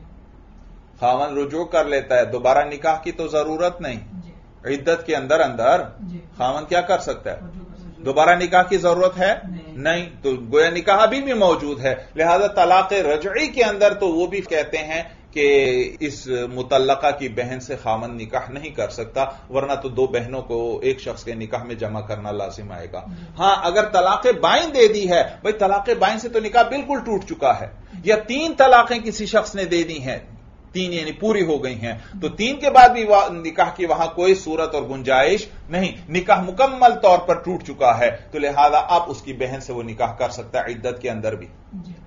خاوند رجوع کر لیتا ہے، دوبارہ نکاح کی تو ضرورت نہیں. عدت کے اندر خاوند کیا کر سکتا ہے؟ دوبارہ نکاح کی ضرورت ہے نہیں، تو گویا نکاح ابھی بھی موجود ہے. لہذا طلاق رجعی کے اندر تو وہ بھی کہتے ہیں کہ اس مطلقہ کی بہن سے خاوند نکاح نہیں کر سکتا، ورنہ تو دو بہنوں کو ایک شخص کے نکاح میں جمع کرنا لازم آئے گا. ہاں اگر طلاق بائن دے دی ہے، بھئی طلاق بائن سے تو نکاح بالکل ٹوٹ چکا ہے، یا 3 طلاقیں کسی شخص نے دے دی ہیں، 3 یعنی پوری ہو گئی ہیں، تو 3 کے بعد بھی نکاح کی وہاں کوئی صورت اور گنجائش نہیں، نکاح مکمل طور پر ٹوٹ چکا ہے، تو لہذا اب اس کی بہن سے وہ نکاح کر سکتا ہے عدت کے اندر بھی.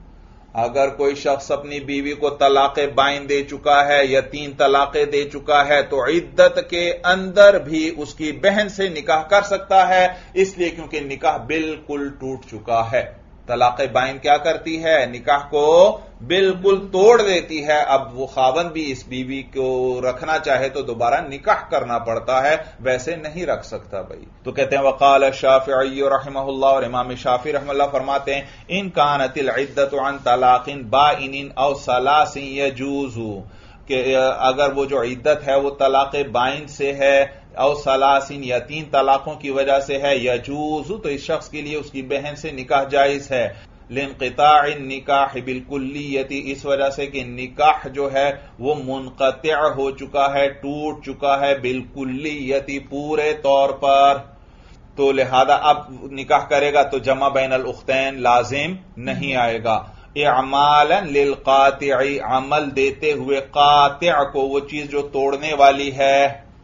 اگر کوئی شخص اپنی بیوی کو طلاق بائن دے چکا ہے یا 3 طلاقیں دے چکا ہے تو عدت کے اندر بھی اس کی بہن سے نکاح کر سکتا ہے، اس لیے کیونکہ نکاح بالکل ٹوٹ چکا ہے. طلاق بائن کیا کرتی ہے؟ نکاح کو بالکل توڑ دیتی ہے. اب وہ خاوند بھی اس بیوی کو رکھنا چاہے تو دوبارہ نکاح کرنا پڑتا ہے، ویسے نہیں رکھ سکتا بھائی. تو کہتے ہیں وقال الشافعی رحمہ اللہ، اور امام شافعی رحمہ اللہ فرماتے ہیں ان کانت العدت عن طلاق بائن او ثلاث یجوز، کہ اگر وہ جو عدت ہے وہ طلاق بائن سے ہے او ثلاثین یا 3 طلاقوں کی وجہ سے ہے، یجوز تو اس شخص کے لیے اس کی بہن سے نکاح جائز ہے. لانقطاع النکاح بالکلیت، اس وجہ سے کہ نکاح جو ہے وہ منقطع ہو چکا ہے، ٹوٹ چکا ہے، بالکلیت پورے طور پر. تو لہذا اب نکاح کرے گا تو جمع بین الاختین لازم نہیں آئے گا. اعمالا للقاطع، عمل دیتے ہوئے قاطع کو، وہ چیز جو توڑنے والی ہے،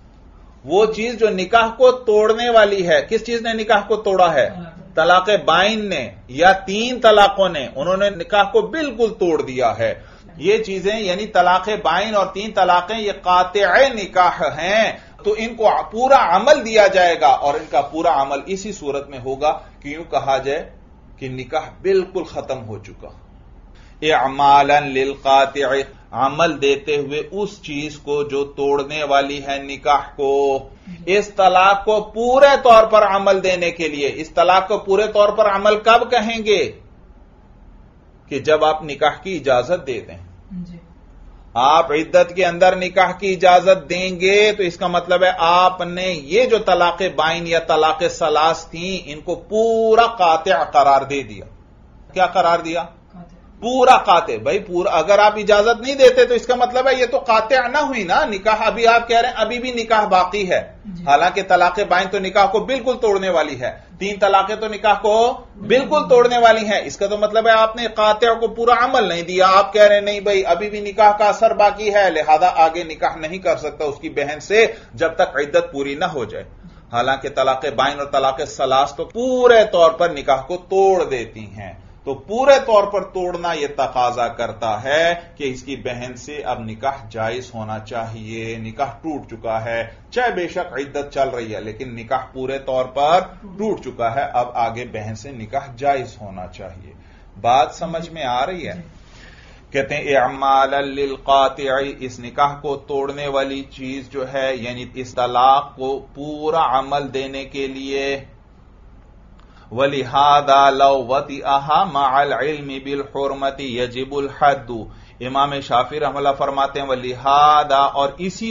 وہ چیز جو نکاح کو توڑنے والی ہے. کس چیز نے نکاح کو توڑا ہے؟ طلاق بائن نے یا 3 طلاقوں نے، انہوں نے نکاح کو بالکل توڑ دیا ہے. یہ چیزیں یعنی طلاق بائن اور 3 طلاقیں یہ قاطع نکاح ہیں، تو ان کو پورا عمل دیا جائے گا، اور ان کا پورا عمل اسی صورت میں ہوگا کہ یوں کہا جائے کہ نکاح بالکل ختم ہو چکا. اعمالا للقاطع، عمل دیتے ہوئے اس چیز کو جو توڑنے والی ہے نکاح کو. اس طلاق کو پورے طور پر عمل دینے کے لیے، اس طلاق کو پورے طور پر عمل کب کہیں گے؟ کہ جب آپ نکاح کی اجازت دے دیں. آپ عدت کے اندر نکاح کی اجازت دیں گے تو اس کا مطلب ہے آپ نے یہ جو طلاق بائن یا طلاق ثلاث تھیں ان کو پورا قاطع قرار دے دیا. کیا قرار دیا؟ پورا قاطع. بھائی پورا، اگر آپ اجازت نہیں دیتے تو اس کا مطلب ہے یہ تو قاطع نہ ہوئی نا نکاح. ابھی آپ کہہ رہے ہیں ابھی بھی نکاح باقی ہے، حالانکہ طلاق بائن تو نکاح کو بالکل توڑنے والی ہے، 3 طلاقیں تو نکاح کو بالکل توڑنے والی ہیں. اس کا تو مطلب ہے آپ نے قاطع کو پورا عمل نہیں دیا. آپ کہہ رہے ہیں نہیں بھائی ابھی بھی نکاح کا اثر باقی ہے، لہذا آگے نکاح نہیں کر سکتا اس کی بہن سے جب تک عدت پوری نہ ہو جائے. حالانکہ طلاق بائن اور طلاق ثلاث تو پورے طور پر نکاح کو توڑ دیتی ہیں. تو پورے طور پر توڑنا یہ تقاضا کرتا ہے کہ اس کی بہن سے اب نکاح جائز ہونا چاہیے. نکاح ٹوٹ چکا ہے، چاہے بے شک عدت چل رہی ہے، لیکن نکاح پورے طور پر ٹوٹ چکا ہے، اب آگے بہن سے نکاح جائز ہونا چاہیے. بات سمجھ میں آ رہی ہے؟ کہتے ہیں اعمالا للقاطع، اس نکاح کو توڑنے والی چیز جو ہے یعنی اس طلاق کو پورا عمل دینے کے لیے. وَلِهَذَا لَوْ وَطِئَهَا مَعَ الْعِلْمِ بِالْحُرْمَةِ يَجِبُ الْحَدُّ. امام شافعی رحمہ اللہ فرماتے ہیں وَلِهَذَا، اور اسی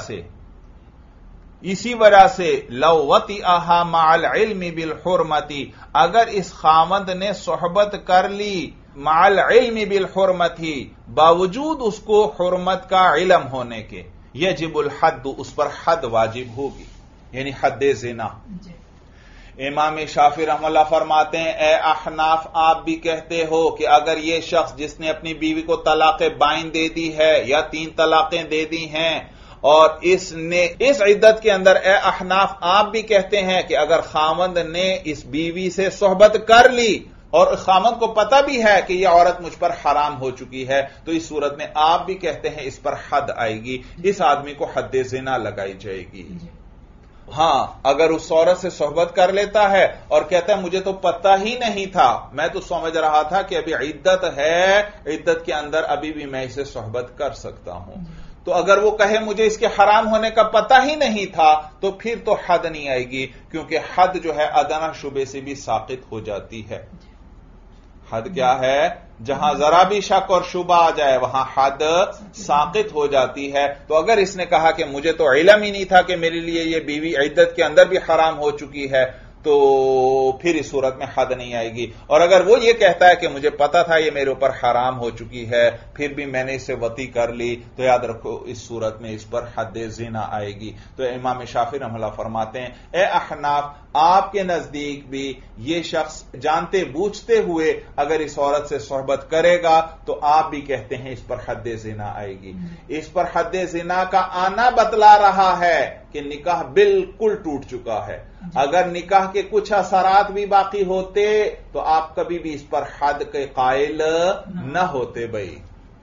وجہ سے لَوْ وَطِئَهَا مَعَ الْعِلْمِ بِالْحُرْمَةِ، اگر اس خاوند نے صحبت کر لی مع العلم بالحرمتی، باوجود اس کو حرمت کا علم ہونے کے، یجب الحد، اس پر حد واجب ہوگی، یعنی حد زنا. امام شافعی رحمہ اللہ فرماتے ہیں اے احناف آپ بھی کہتے ہو کہ اگر یہ شخص جس نے اپنی بیوی کو طلاق بائن دے دی ہے یا 3 طلاقیں دے دی ہیں اور اس نے اس عدت کے اندر، اے احناف آپ بھی کہتے ہیں کہ اگر خاوند نے اس بیوی سے صحبت کر لی اور خامند کو پتہ بھی ہے کہ یہ عورت مجھ پر حرام ہو چکی ہے، تو اس صورت میں آپ بھی کہتے ہیں اس پر حد آئے گی، اس آدمی کو حد زنا لگائی جائے گی۔ ہاں، اگر اس عورت سے صحبت کر لیتا ہے اور کہتا ہے مجھے تو پتہ ہی نہیں تھا، میں تو سمجھ رہا تھا کہ ابھی عدت ہے، عدت کے اندر ابھی بھی میں اسے صحبت کر سکتا ہوں، تو اگر وہ کہے مجھے اس کے حرام ہونے کا پتہ ہی نہیں تھا تو پھر تو حد نہیں آئے گی، کیونکہ حد جو ہے ادنیٰ شبے سے بھی ساقط ہو جاتی ہے۔ حد کیا ہے؟ جہاں ذرا بھی شک اور شبہ آ جائے وہاں حد ساقط ہو جاتی ہے۔ تو اگر اس نے کہا کہ مجھے تو علم ہی نہیں تھا کہ میرے لیے یہ بیوی عدت کے اندر بھی حرام ہو چکی ہے، تو پھر اس صورت میں حد نہیں آئے گی۔ اور اگر وہ یہ کہتا ہے کہ مجھے پتا تھا یہ میرے اوپر حرام ہو چکی ہے، پھر بھی میں نے اسے وطی کر لی، تو یاد رکھو اس صورت میں اس پر حد زنا آئے گی۔ تو امام شافعی رحمہ اللہ فرماتے ہیں، اے احناف، آپ کے نزدیک بھی یہ شخص جانتے بوجھتے ہوئے اگر اس عورت سے صحبت کرے گا تو آپ بھی کہتے ہیں اس پر حد زنا آئے گی۔ اس پر حد زنا کا آنا بتلا رہا ہے کہ نکاح بالکل ٹوٹ چکا ہے۔ اگر نکاح کے کچھ اثرات بھی باقی ہوتے تو آپ کبھی بھی اس پر حد کے قائل نہ ہوتے بھائی۔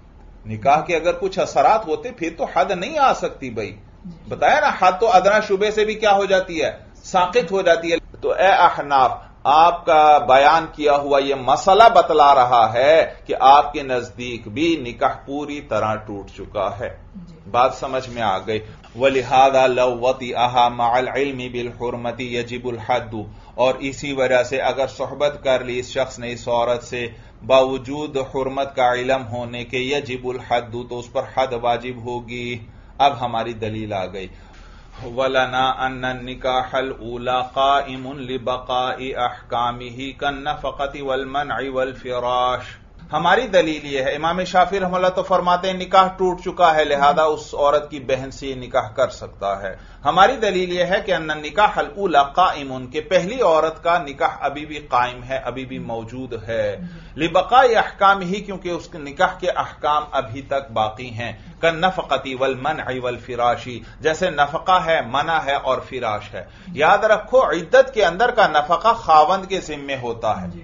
نکاح کے اگر کچھ اثرات ہوتے پھر تو حد نہیں آ سکتی بھائی، بتایا نا، حد تو ادنیٰ شبے سے بھی کیا ہو جاتی ہے؟ ساقط ہو جاتی ہے۔ تو اے احناف، آپ کا بیان کیا ہوا یہ مسئلہ بتلا رہا ہے کہ آپ کے نزدیک بھی نکاح پوری طرح ٹوٹ چکا ہے۔ بات سمجھ میں آ گئی۔ وَلِهَذَا لَوْ وَطِئَهَا مَعَ الْعِلْمِ بِالْحُرْمَةِ يَجِبُ الْحَدُّ، اور اسی وجہ سے اگر صحبت کر لی اس شخص نے اس عورت سے باوجود حرمت کا علم ہونے کے، يَجِبُ الْحَدُّ، تو اس پر حد واجب ہوگی۔ اب ہماری دلیل آ گئی۔ وَلَنَا أَنَّ النِّكَاحَ الْأُولَى قَائِمٌ لِبَقَاءِ أَحْكَامِهِ كَالنَّفَقَةِ وَالْمَنْعِ وَالْفِرَاشِ۔ ہماری دلیل یہ ہے، امام شافعی رحمہ اللہ تو فرماتے ہیں نکاح ٹوٹ چکا ہے، لہذا اس عورت کی بہن سے نکاح کر سکتا ہے۔ ہماری دلیل یہ ہے کہ ان النکاح الاولی قائم، کہ پہلی عورت کا نکاح ابھی بھی قائم ہے، ابھی بھی موجود ہے، لبقاء احکام ہی، کیونکہ اس کے نکاح کے احکام ابھی تک باقی ہیں، کالنفقۃ والمنع والفراش، جیسے نفقہ ہے، منع ہے اور فراش ہے۔ یاد رکھو عدت کے اندر کا نفقہ خاوند کے ذمے ہوتا ہے۔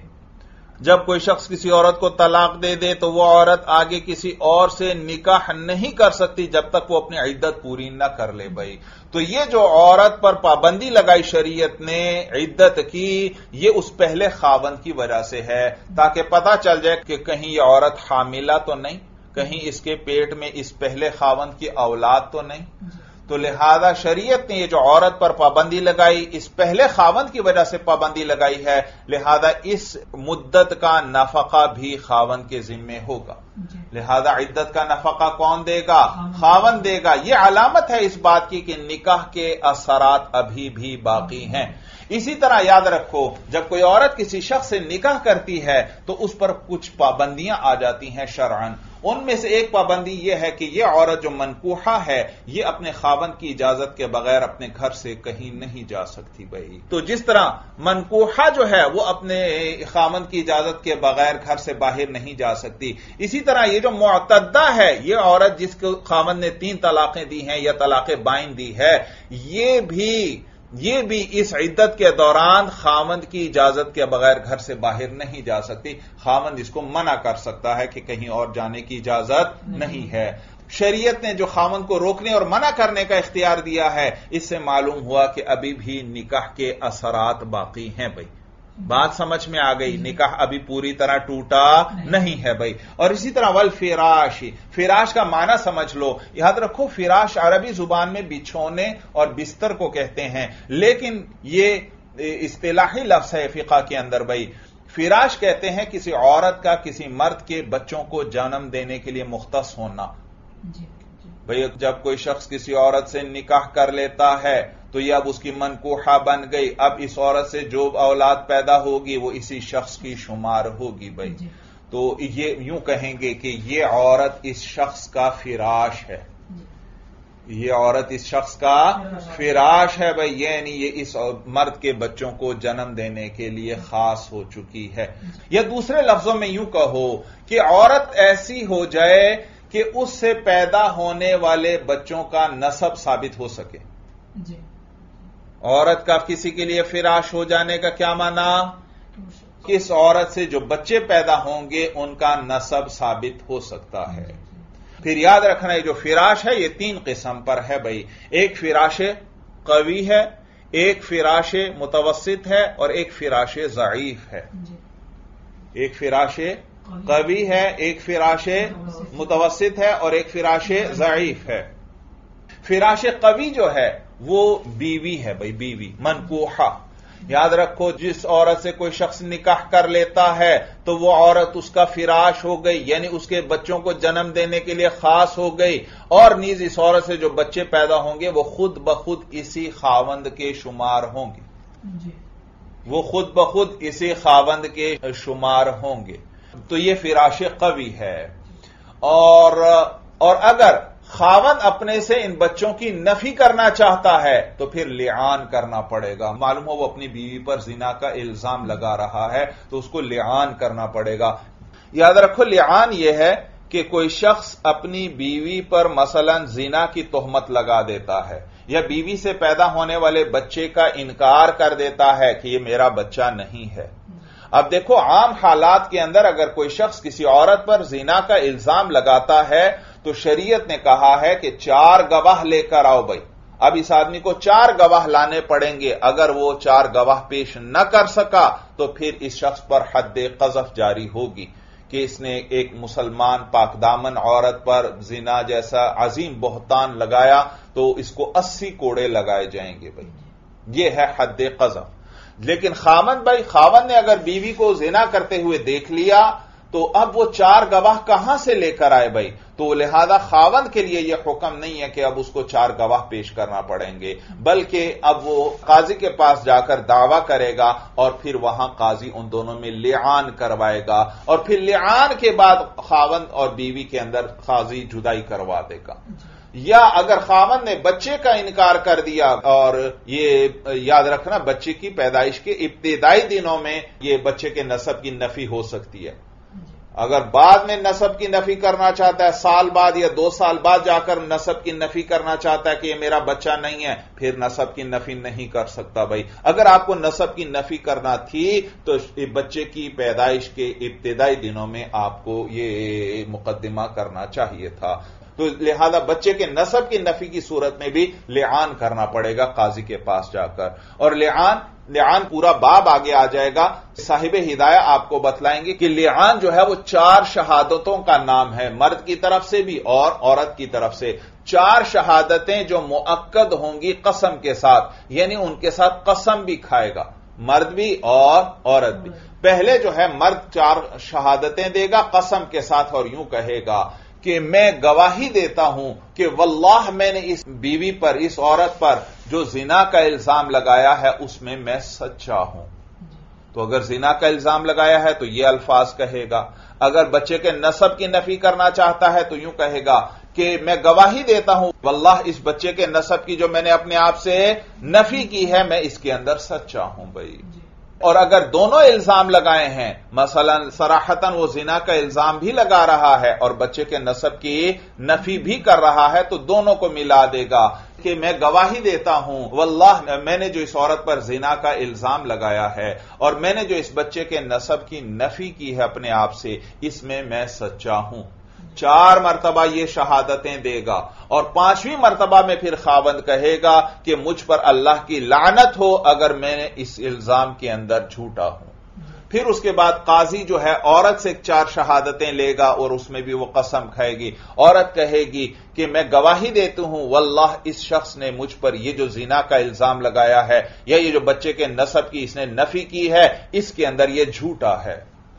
جب کوئی شخص کسی عورت کو طلاق دے دے تو وہ عورت آگے کسی اور سے نکاح نہیں کر سکتی جب تک وہ اپنی عدت پوری نہ کر لے بھائی۔ تو یہ جو عورت پر پابندی لگائی شریعت نے عدت کی، یہ اس پہلے خاوند کی وجہ سے ہے، تاکہ پتہ چل جائے کہ کہیں یہ عورت حاملہ تو نہیں، کہیں اس کے پیٹ میں اس پہلے خاوند کی اولاد تو نہیں۔ تو لہذا شریعت نے یہ جو عورت پر پابندی لگائی، اس پہلے خاوند کی وجہ سے پابندی لگائی ہے، لہذا اس مدت کا نفقہ بھی خاوند کے ذمے ہوگا۔ لہذا عدت کا نفقہ کون دے گا؟ خاوند دے گا۔ یہ علامت ہے اس بات کی کہ نکاح کے اثرات ابھی بھی باقی ہیں۔ اسی طرح یاد رکھو، جب کوئی عورت کسی شخص سے نکاح کرتی ہے تو اس پر کچھ پابندیاں آ جاتی ہیں شرعاً۔ ان میں سے ایک پابندی یہ ہے کہ یہ عورت جو منکوحہ ہے، یہ اپنے خاوند کی اجازت کے بغیر اپنے گھر سے کہیں نہیں جا سکتی بھائی۔ تو جس طرح منکوحہ جو ہے وہ اپنے خاوند کی اجازت کے بغیر گھر سے باہر نہیں جا سکتی، اسی طرح یہ جو معتدہ ہے، یہ عورت جس کو خاوند نے 3 طلاقیں دی ہیں یا طلاق بائن دی ہے، یہ بھی اس عدت کے دوران خاوند کی اجازت کے بغیر گھر سے باہر نہیں جا سکتی۔ خاوند اس کو منع کر سکتا ہے کہ کہیں اور جانے کی اجازت نہیں ہے۔ شریعت نے جو خاوند کو روکنے اور منع کرنے کا اختیار دیا ہے، اس سے معلوم ہوا کہ ابھی بھی نکاح کے اثرات باقی ہیں بھائی۔ بات سمجھ میں آ گئی؟ نکاح ابھی پوری طرح ٹوٹا نہیں ہے بھائی۔ اور اسی طرح والفراش، فراش کا معنی سمجھ لو، یاد رکھو فراش عربی زبان میں بچھونے اور بستر کو کہتے ہیں، لیکن یہ اصطلاحی لفظ ہے فقہ کے اندر بھائی۔ فراش کہتے ہیں کسی عورت کا کسی مرد کے بچوں کو جنم دینے کے لیے مختص ہونا۔ بھئی جب کوئی شخص کسی عورت سے نکاح کر لیتا ہے تو یہ اب اس کی منکوحہ بن گئی، اب اس عورت سے جو اولاد پیدا ہوگی وہ اسی شخص کی شمار ہوگی بھائی۔ تو یہ یوں کہیں گے کہ یہ عورت اس شخص کا فراش ہے، یہ عورت اس شخص کا فراش ہے بھائی، یعنی یہ اس مرد کے بچوں کو جنم دینے کے لیے خاص ہو چکی ہے۔ یا دوسرے لفظوں میں یوں کہو کہ عورت ایسی ہو جائے کہ اس سے پیدا ہونے والے بچوں کا نسب ثابت ہو سکے۔ عورت کا کسی کے لیے فراش ہو جانے کا کیا معنی؟ کہ اس عورت سے جو بچے پیدا ہوں گے ان کا نسب ثابت ہو سکتا ہے۔ پھر یاد رکھنا ہے جو فراش ہے یہ 3 قسم پر ہے بھائی، ایک فراش قوی ہے، ایک فراش متوسط ہے اور ایک فراش ضعیف ہے۔ ایک فراش قوی ہے، ایک فراش متوسط ہے اور ایک فراش ضعیف ہے۔ فراش قوی جو ہے وہ بیوی ہے بھائی، بیوی منکوحہ۔ یاد رکھو جس عورت سے کوئی شخص نکاح کر لیتا ہے تو وہ عورت اس کا فراش ہو گئی، یعنی اس کے بچوں کو جنم دینے کے لیے خاص ہو گئی، اور نیز اس عورت سے جو بچے پیدا ہوں گے وہ خود بخود اسی خاوند کے شمار ہوں گے، وہ خود بخود اسی خاوند کے شمار ہوں گے۔ تو یہ فراش قوی ہے۔ اور اگر خاوند اپنے سے ان بچوں کی نفی کرنا چاہتا ہے تو پھر لعان کرنا پڑے گا۔ معلوم ہو وہ اپنی بیوی پر زنا کا الزام لگا رہا ہے تو اس کو لعان کرنا پڑے گا۔ یاد رکھو لعان یہ ہے کہ کوئی شخص اپنی بیوی پر مثلا زنا کی تہمت لگا دیتا ہے، یا بیوی سے پیدا ہونے والے بچے کا انکار کر دیتا ہے کہ یہ میرا بچہ نہیں ہے۔ اب دیکھو عام حالات کے اندر اگر کوئی شخص کسی عورت پر زنا کا الزام لگاتا ہے تو شریعت نے کہا ہے کہ 4 گواہ لے کر آؤ بھائی۔ اب اس آدمی کو 4 گواہ لانے پڑیں گے، اگر وہ 4 گواہ پیش نہ کر سکا تو پھر اس شخص پر حد قذف جاری ہوگی کہ اس نے ایک مسلمان پاک دامن عورت پر زنا جیسا عظیم بہتان لگایا تو اس کو 80 کوڑے لگائے جائیں گے بھائی، یہ ہے حد قذف۔ لیکن خاوند نے اگر بیوی کو زنا کرتے ہوئے دیکھ لیا تو اب وہ 4 گواہ کہاں سے لے کر آئے بھائی؟ تو لہذا خاوند کے لیے یہ حکم نہیں ہے کہ اب اس کو 4 گواہ پیش کرنا پڑیں گے، بلکہ اب وہ قاضی کے پاس جا کر دعویٰ کرے گا اور پھر وہاں قاضی ان دونوں میں لعان کروائے گا، اور پھر لعان کے بعد خاوند اور بیوی کے اندر قاضی جدائی کروا دے گا۔ یا اگر خاوند نے بچے کا انکار کر دیا، اور یہ یاد رکھنا بچے کی پیدائش کے ابتدائی دنوں میں یہ بچے کے نسب کی نفی ہو سکتی ہے، اگر بعد میں نسب کی نفی کرنا چاہتا ہے، سال بعد یا 2 سال بعد جا کر نسب کی نفی کرنا چاہتا ہے کہ یہ میرا بچہ نہیں ہے، پھر نسب کی نفی نہیں کر سکتا بھائی۔ اگر آپ کو نسب کی نفی کرنا تھی تو بچے کی پیدائش کے ابتدائی دنوں میں آپ کو یہ مقدمہ کرنا چاہیے تھا۔ تو لہذا بچے کے نسب کی نفی کی صورت میں بھی لعان کرنا پڑے گا قاضی کے پاس جا کر، اور لعان پورا باب آگے آ جائے گا، صاحب ہدایہ آپ کو بتلائیں گے کہ لعان جو ہے وہ 4 شہادتوں کا نام ہے، مرد کی طرف سے بھی اور عورت کی طرف سے 4 شہادتیں جو مؤکد ہوں گی قسم کے ساتھ، یعنی ان کے ساتھ قسم بھی کھائے گا مرد بھی اور عورت بھی۔ پہلے جو ہے مرد 4 شہادتیں دے گا قسم کے ساتھ اور یوں کہے گا کہ میں گواہی دیتا ہوں کہ واللہ میں نے اس بیوی پر، اس عورت پر جو زنا کا الزام لگایا ہے اس میں میں سچا ہوں۔ تو اگر زنا کا الزام لگایا ہے تو یہ الفاظ کہے گا، اگر بچے کے نسب کی نفی کرنا چاہتا ہے تو یوں کہے گا کہ میں گواہی دیتا ہوں واللہ اس بچے کے نسب کی جو میں نے اپنے آپ سے نفی کی ہے میں اس کے اندر سچا ہوں بھائی۔ اور اگر دونوں الزام لگائے ہیں، مثلا صراحتاً وہ زنا کا الزام بھی لگا رہا ہے اور بچے کے نسب کی نفی بھی کر رہا ہے، تو دونوں کو ملا دے گا کہ میں گواہی دیتا ہوں واللہ میں نے جو اس عورت پر زنا کا الزام لگایا ہے اور میں نے جو اس بچے کے نسب کی نفی کی ہے اپنے آپ سے، اس میں سچا ہوں۔ 4 مرتبہ یہ شہادتیں دے گا، اور 5ویں مرتبہ میں پھر خاوند کہے گا کہ مجھ پر اللہ کی لعنت ہو اگر میں نے اس الزام کے اندر جھوٹا ہوں۔ پھر اس کے بعد قاضی جو ہے عورت سے 4 شہادتیں لے گا اور اس میں بھی وہ قسم کھائے گی۔ عورت کہے گی کہ میں گواہی دیتی ہوں واللہ اس شخص نے مجھ پر یہ جو زنا کا الزام لگایا ہے یا یہ جو بچے کے نسب کی اس نے نفی کی ہے اس کے اندر یہ جھوٹا ہے۔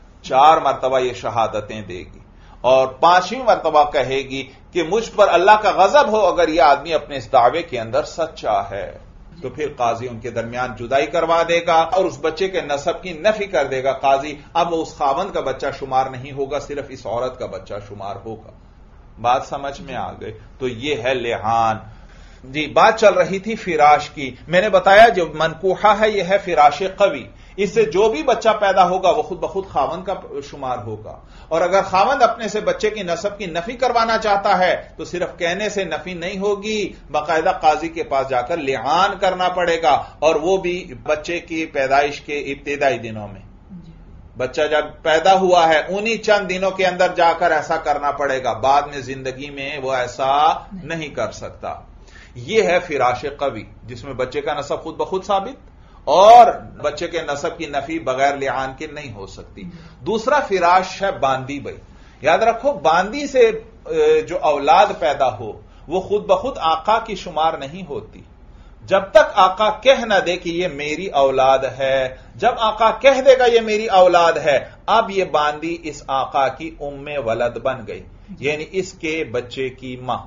4 مرتبہ یہ شہادتیں دے گی، اور 5ویں مرتبہ کہے گی کہ مجھ پر اللہ کا غضب ہو اگر یہ آدمی اپنے اس دعوے کے اندر سچا ہے۔ تو پھر قاضی ان کے درمیان جدائی کروا دے گا اور اس بچے کے نسب کی نفی کر دے گا قاضی۔ اب وہ اس خاوند کا بچہ شمار نہیں ہوگا، صرف اس عورت کا بچہ شمار ہوگا۔ بات سمجھ میں آ گئی؟ تو یہ ہے لعان۔ جی بات چل رہی تھی فراش کی، میں نے بتایا جو منکوحہ ہے یہ ہے فراش قوی، اس سے جو بھی بچہ پیدا ہوگا وہ خود بخود خاوند کا شمار ہوگا، اور اگر خاوند اپنے سے بچے کی نسب کی نفی کروانا چاہتا ہے تو صرف کہنے سے نفی نہیں ہوگی، باقاعدہ قاضی کے پاس جا کر لعان کرنا پڑے گا، اور وہ بھی بچے کی پیدائش کے ابتدائی دنوں میں۔ بچہ جب پیدا ہوا ہے انہی چند دنوں کے اندر جا کر ایسا کرنا پڑے گا، بعد میں زندگی میں وہ ایسا نہیں کر سکتا۔ یہ ہے فراش قوی، جس میں بچے کا نسب خود بخود ثابت اور بچے کے نسب کی نفی بغیر لعان کے نہیں ہو سکتی۔ دوسرا فراش ہے باندی بھائی، یاد رکھو باندی سے جو اولاد پیدا ہو وہ خود بخود آقا کی شمار نہیں ہوتی، جب تک آقا کہہ نہ دے کہ یہ میری اولاد ہے۔ جب آقا کہہ دے گا یہ میری اولاد ہے، اب یہ باندی اس آقا کی ام ولد بن گئی، یعنی اس کے بچے کی ماں۔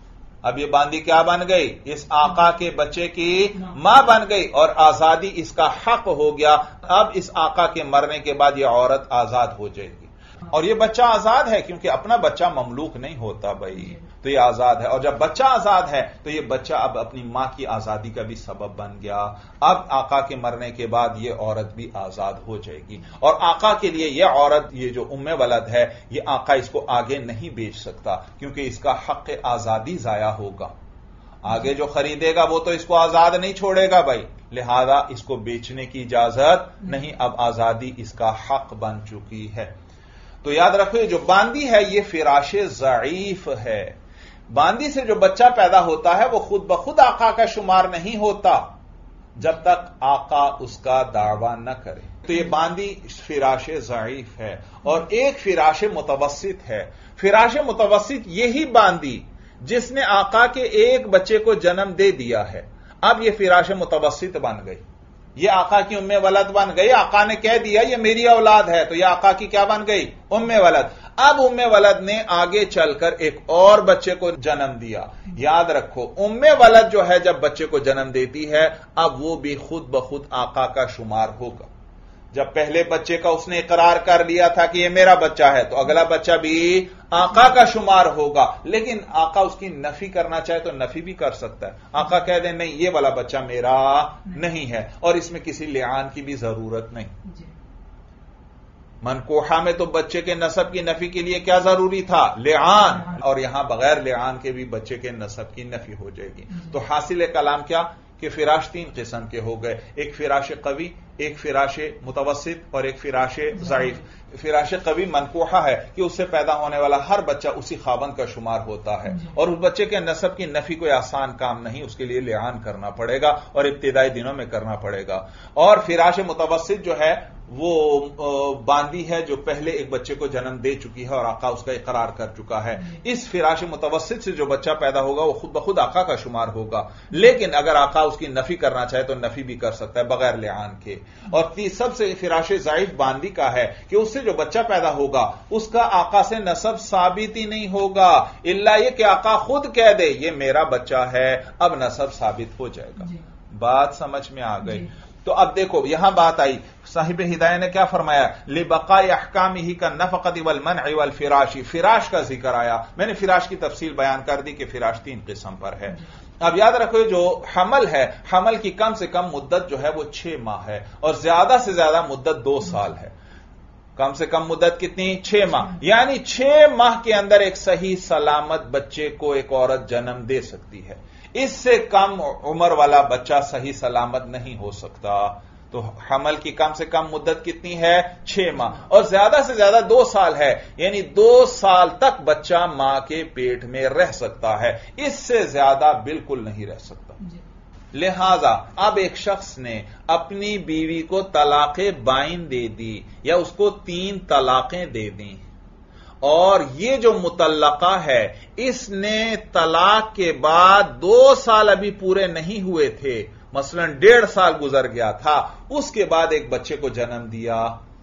اب یہ باندی کیا بن گئی؟ اس آقا کے بچے کی ماں بن گئی، اور آزادی اس کا حق ہو گیا۔ اب اس آقا کے مرنے کے بعد یہ عورت آزاد ہو جائے گی، اور یہ بچہ آزاد ہے کیونکہ اپنا بچہ مملوک نہیں ہوتا بھائی، تو یہ آزاد ہے، اور جب بچہ آزاد ہے تو یہ بچہ اب اپنی ماں کی آزادی کا بھی سبب بن گیا۔ اب آقا کے مرنے کے بعد یہ عورت بھی آزاد ہو جائے گی، اور آقا کے لیے یہ عورت، یہ جو ام ولد ہے، یہ آقا اس کو آگے نہیں بیچ سکتا کیونکہ اس کا حق آزادی ضائع ہوگا۔ آگے جو خریدے گا وہ تو اس کو آزاد نہیں چھوڑے گا بھائی، لہذا اس کو بیچنے کی اجازت نہیں، اب آزادی اس کا حق بن چکی ہے۔ تو یاد رکھو جو باندی ہے یہ فراش ضعیف ہے۔ باندی سے جو بچہ پیدا ہوتا ہے وہ خود بخود آقا کا شمار نہیں ہوتا جب تک آقا اس کا دعویٰ نہ کرے، تو یہ باندی فراش ضعیف ہے۔ اور ایک فراش متوسط ہے۔ فراش متوسط یہی باندی جس نے آقا کے ایک بچے کو جنم دے دیا ہے، اب یہ فراش متوسط بن گئی، یہ آقا کی ام ولد بن گئی۔ آقا نے کہہ دیا یہ میری اولاد ہے تو یہ آقا کی کیا بن گئی؟ ام ولد۔ اب ام ولد نے آگے چل کر ایک اور بچے کو جنم دیا۔ یاد رکھو ام ولد جو ہے جب بچے کو جنم دیتی ہے اب وہ بھی خود بخود آقا کا شمار ہوگا۔ جب پہلے بچے کا اس نے اقرار کر لیا تھا کہ یہ میرا بچہ ہے تو اگلا بچہ بھی آقا کا شمار ہوگا، لیکن آقا اس کی نفی کرنا چاہے تو نفی بھی کر سکتا ہے۔ آقا کہہ دیں نہیں یہ والا بچہ میرا نہیں ہے، اور اس میں کسی لعان کی بھی ضرورت نہیں۔ منکوحہ میں تو بچے کے نسب کی نفی کے لیے کیا ضروری تھا؟ لعان، اور یہاں بغیر لعان کے بھی بچے کے نسب کی نفی ہو جائے گی۔ تو حاصل کلام کیا کہ فراش تین قسم کے ہو گئے، ایک فراش قوی، ایک فراش متوسط اور ایک فراش ضعیف۔ فراش قوی منکوحہ ہے کہ اس سے پیدا ہونے والا ہر بچہ اسی خاوند کا شمار ہوتا ہے، اور اس بچے کے نسب کی نفی کوئی آسان کام نہیں، اس کے لیے لعان کرنا پڑے گا اور ابتدائی دنوں میں کرنا پڑے گا۔ اور فراش متوسط جو ہے وہ باندی ہے جو پہلے ایک بچے کو جنم دے چکی ہے اور آقا اس کا اقرار کر چکا ہے۔ اس فراش متوسط سے جو بچہ پیدا ہوگا وہ خود بخود آقا کا شمار ہوگا، لیکن اگر آقا اس کی نفی کرنا چاہے تو نفی بھی کر سکتا ہے بغیر لعان کے۔ اور سب سے فراش ضعیف باندی کا ہے کہ اس سے جو بچہ پیدا ہوگا اس کا آقا سے نسب ثابت ہی نہیں ہوگا، الا یہ کہ آقا خود کہہ دے یہ میرا بچہ ہے، اب نسب ثابت ہو جائے گا۔ بات سمجھ میں آ گئی؟ تو اب دیکھو یہاں بات آئی، صاحب ہدایہ نے کیا فرمایا؟ لبقاء احکامہ کالنفقۃ والمنع والفراش، فراش کا ذکر آیا۔ میں نے فراش کی تفصیل بیان کر دی کہ فراش تین قسم پر ہے۔ اب یاد رکھو جو حمل ہے، حمل کی کم سے کم مدت جو ہے وہ 6 ماہ ہے، اور زیادہ سے زیادہ مدت 2 سال ہے۔ کم سے کم مدت کتنی؟ 6 ماہ، یعنی 6 ماہ کے اندر ایک صحیح سلامت بچے کو ایک عورت جنم دے سکتی ہے، اس سے کم عمر والا بچہ صحیح سلامت نہیں ہو سکتا۔ تو حمل کی کم سے کم مدت کتنی ہے؟ 6 ماہ، اور زیادہ سے زیادہ 2 سال ہے، یعنی 2 سال تک بچہ ماں کے پیٹ میں رہ سکتا ہے، اس سے زیادہ بالکل نہیں رہ سکتا۔ لہذا اب ایک شخص نے اپنی بیوی کو طلاق بائن دے دی یا اس کو 3 طلاقیں دے دیں، اور یہ جو مطلقہ ہے اس نے طلاق کے بعد 2 سال ابھی پورے نہیں ہوئے تھے، مثلا 1.5 سال گزر گیا تھا، اس کے بعد ایک بچے کو جنم دیا،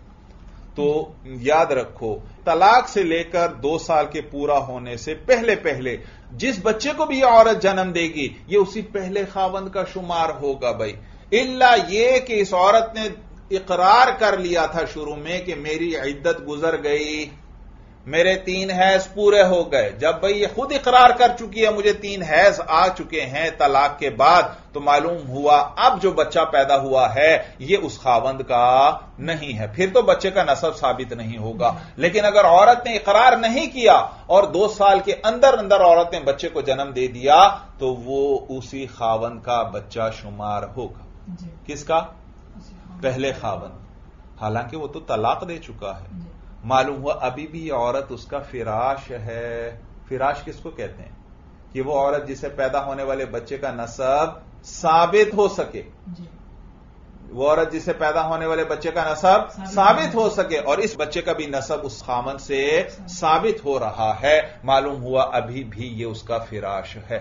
تو یاد رکھو طلاق سے لے کر 2 سال کے پورا ہونے سے پہلے جس بچے کو بھی یہ عورت جنم دے گی یہ اسی پہلے خاوند کا شمار ہوگا بھائی، الا یہ کہ اس عورت نے اقرار کر لیا تھا شروع میں کہ میری عدت گزر گئی، میرے 3 حیض پورے ہو گئے۔ جب بھئی یہ خود اقرار کر چکی ہے مجھے 3 حیض آ چکے ہیں طلاق کے بعد، تو معلوم ہوا اب جو بچہ پیدا ہوا ہے یہ اس خاوند کا نہیں ہے، پھر تو بچے کا نسب ثابت نہیں ہوگا۔ لیکن اگر عورت نے اقرار نہیں کیا اور 2 سال کے اندر عورت نے بچے کو جنم دے دیا تو وہ اسی خاوند کا بچہ شمار ہوگا۔ کس کا؟ پہلے خاوند۔ حالانکہ وہ تو طلاق دے چکا ہے. معلوم ہوا ابھی بھی یہ عورت اس کا فراش ہے. فراش کس کو کہتے ہیں؟ کہ وہ عورت جسے پیدا ہونے والے بچے کا نسب ثابت ہو سکے. وہ عورت جسے پیدا ہونے والے بچے کا نسب ثابت ہو سکے اور اس بچے کا بھی نسب اس خاوند سے ثابت ہو رہا ہے. معلوم ہوا ابھی بھی یہ اس کا فراش ہے.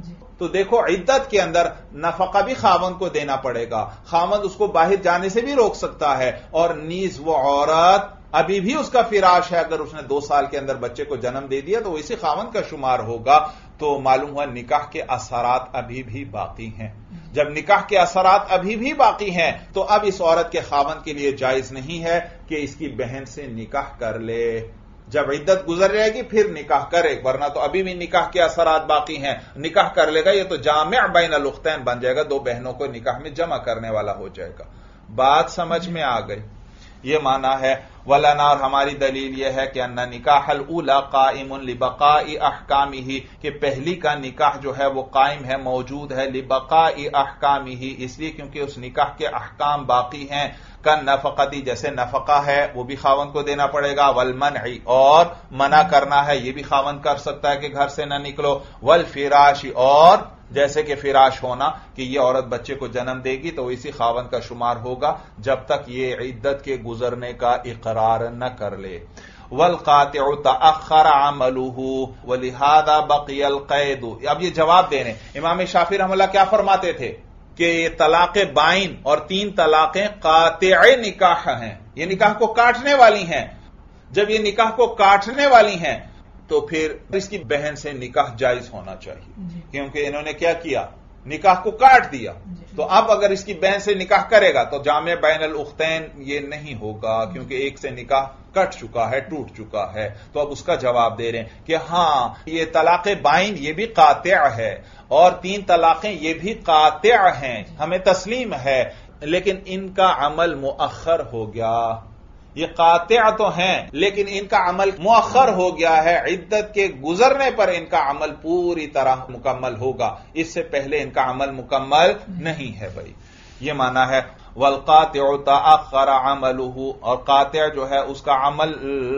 تو دیکھو عدت کے اندر نفقہ بھی خاوند کو دینا پڑے گا. خاوند اس کو باہر جانے سے بھی روک سکتا ہے اور نیز وہ عورت ابھی بھی اس کا فراش ہے. اگر اس نے 2 سال کے اندر بچے کو جنم دے دیا تو وہ اسی خاوند کا شمار ہوگا. تو معلوم ہوا نکاح کے اثرات ابھی بھی باقی ہیں. جب نکاح کے اثرات ابھی بھی باقی ہیں تو اب اس عورت کے خاوند کے لیے جائز نہیں ہے کہ اس کی بہن سے نکاح کر لے. جب عدت گزر جائے گی پھر نکاح کرے، ورنہ تو ابھی بھی نکاح کے اثرات باقی ہیں. نکاح کر لے گا یہ تو جامع بین الاختین بن جائے گا، 2 بہنوں کو نکاح میں جمع کرنے والا ہو جائے گا. بات سمجھ میں آ گئی؟ یہ معنی ہے ولنا، اور ہماری دلیل یہ ہے کہ ان نکاح الاولی قائم لبقاء احکامہ، کہ پہلی کا نکاح جو ہے وہ قائم ہے، موجود ہے، لبقاء احکامہ، اس لیے کیونکہ اس نکاح کے احکام باقی ہیں. کن نفقتی، جیسے نفقہ ہے وہ بھی خاوند کو دینا پڑے گا، والمنع، اور منع کرنا ہے یہ بھی خاوند کر سکتا ہے کہ گھر سے نہ نکلو، والفراش، اور جیسے کہ فراش ہونا کہ یہ عورت بچے کو جنم دے گی تو وہ اسی خاوند کا شمار ہوگا جب تک یہ عدت کے گزرنے کا اقرار نہ کر لے. والقاطع تأخر عمله ولهذا بقي القید. اب یہ جواب دے رہے ہیں. امام شافعی رحمہ اللہ کیا فرماتے تھے کہ یہ طلاق بائن اور 3 طلاقیں قاطع نکاح ہیں، یہ نکاح کو کاٹنے والی ہیں. جب یہ نکاح کو کاٹنے والی ہیں تو پھر اس کی بہن سے نکاح جائز ہونا چاہیے، کیونکہ انہوں نے کیا کیا؟ نکاح کو کاٹ دیا. تو اب اگر اس کی بہن سے نکاح کرے گا تو جامع بین الاختین یہ نہیں ہوگا، کیونکہ ایک سے نکاح کٹ چکا ہے، ٹوٹ چکا ہے. تو اب اس کا جواب دے رہے ہیں کہ ہاں یہ طلاق بائن یہ بھی قاطع ہے اور 3 طلاقیں یہ بھی قاطع ہیں، ہمیں تسلیم ہے، لیکن ان کا عمل مؤخر ہو گیا. یہ قاطع تو ہیں لیکن ان کا عمل مؤخر ہو گیا ہے. عدت کے گزرنے پر ان کا عمل پوری طرح مکمل ہوگا، اس سے پہلے ان کا عمل مکمل نہیں ہے. بھائی یہ معنی ہے والقاطع تأخر عمله، اور قاطع جو ہے اس کا عمل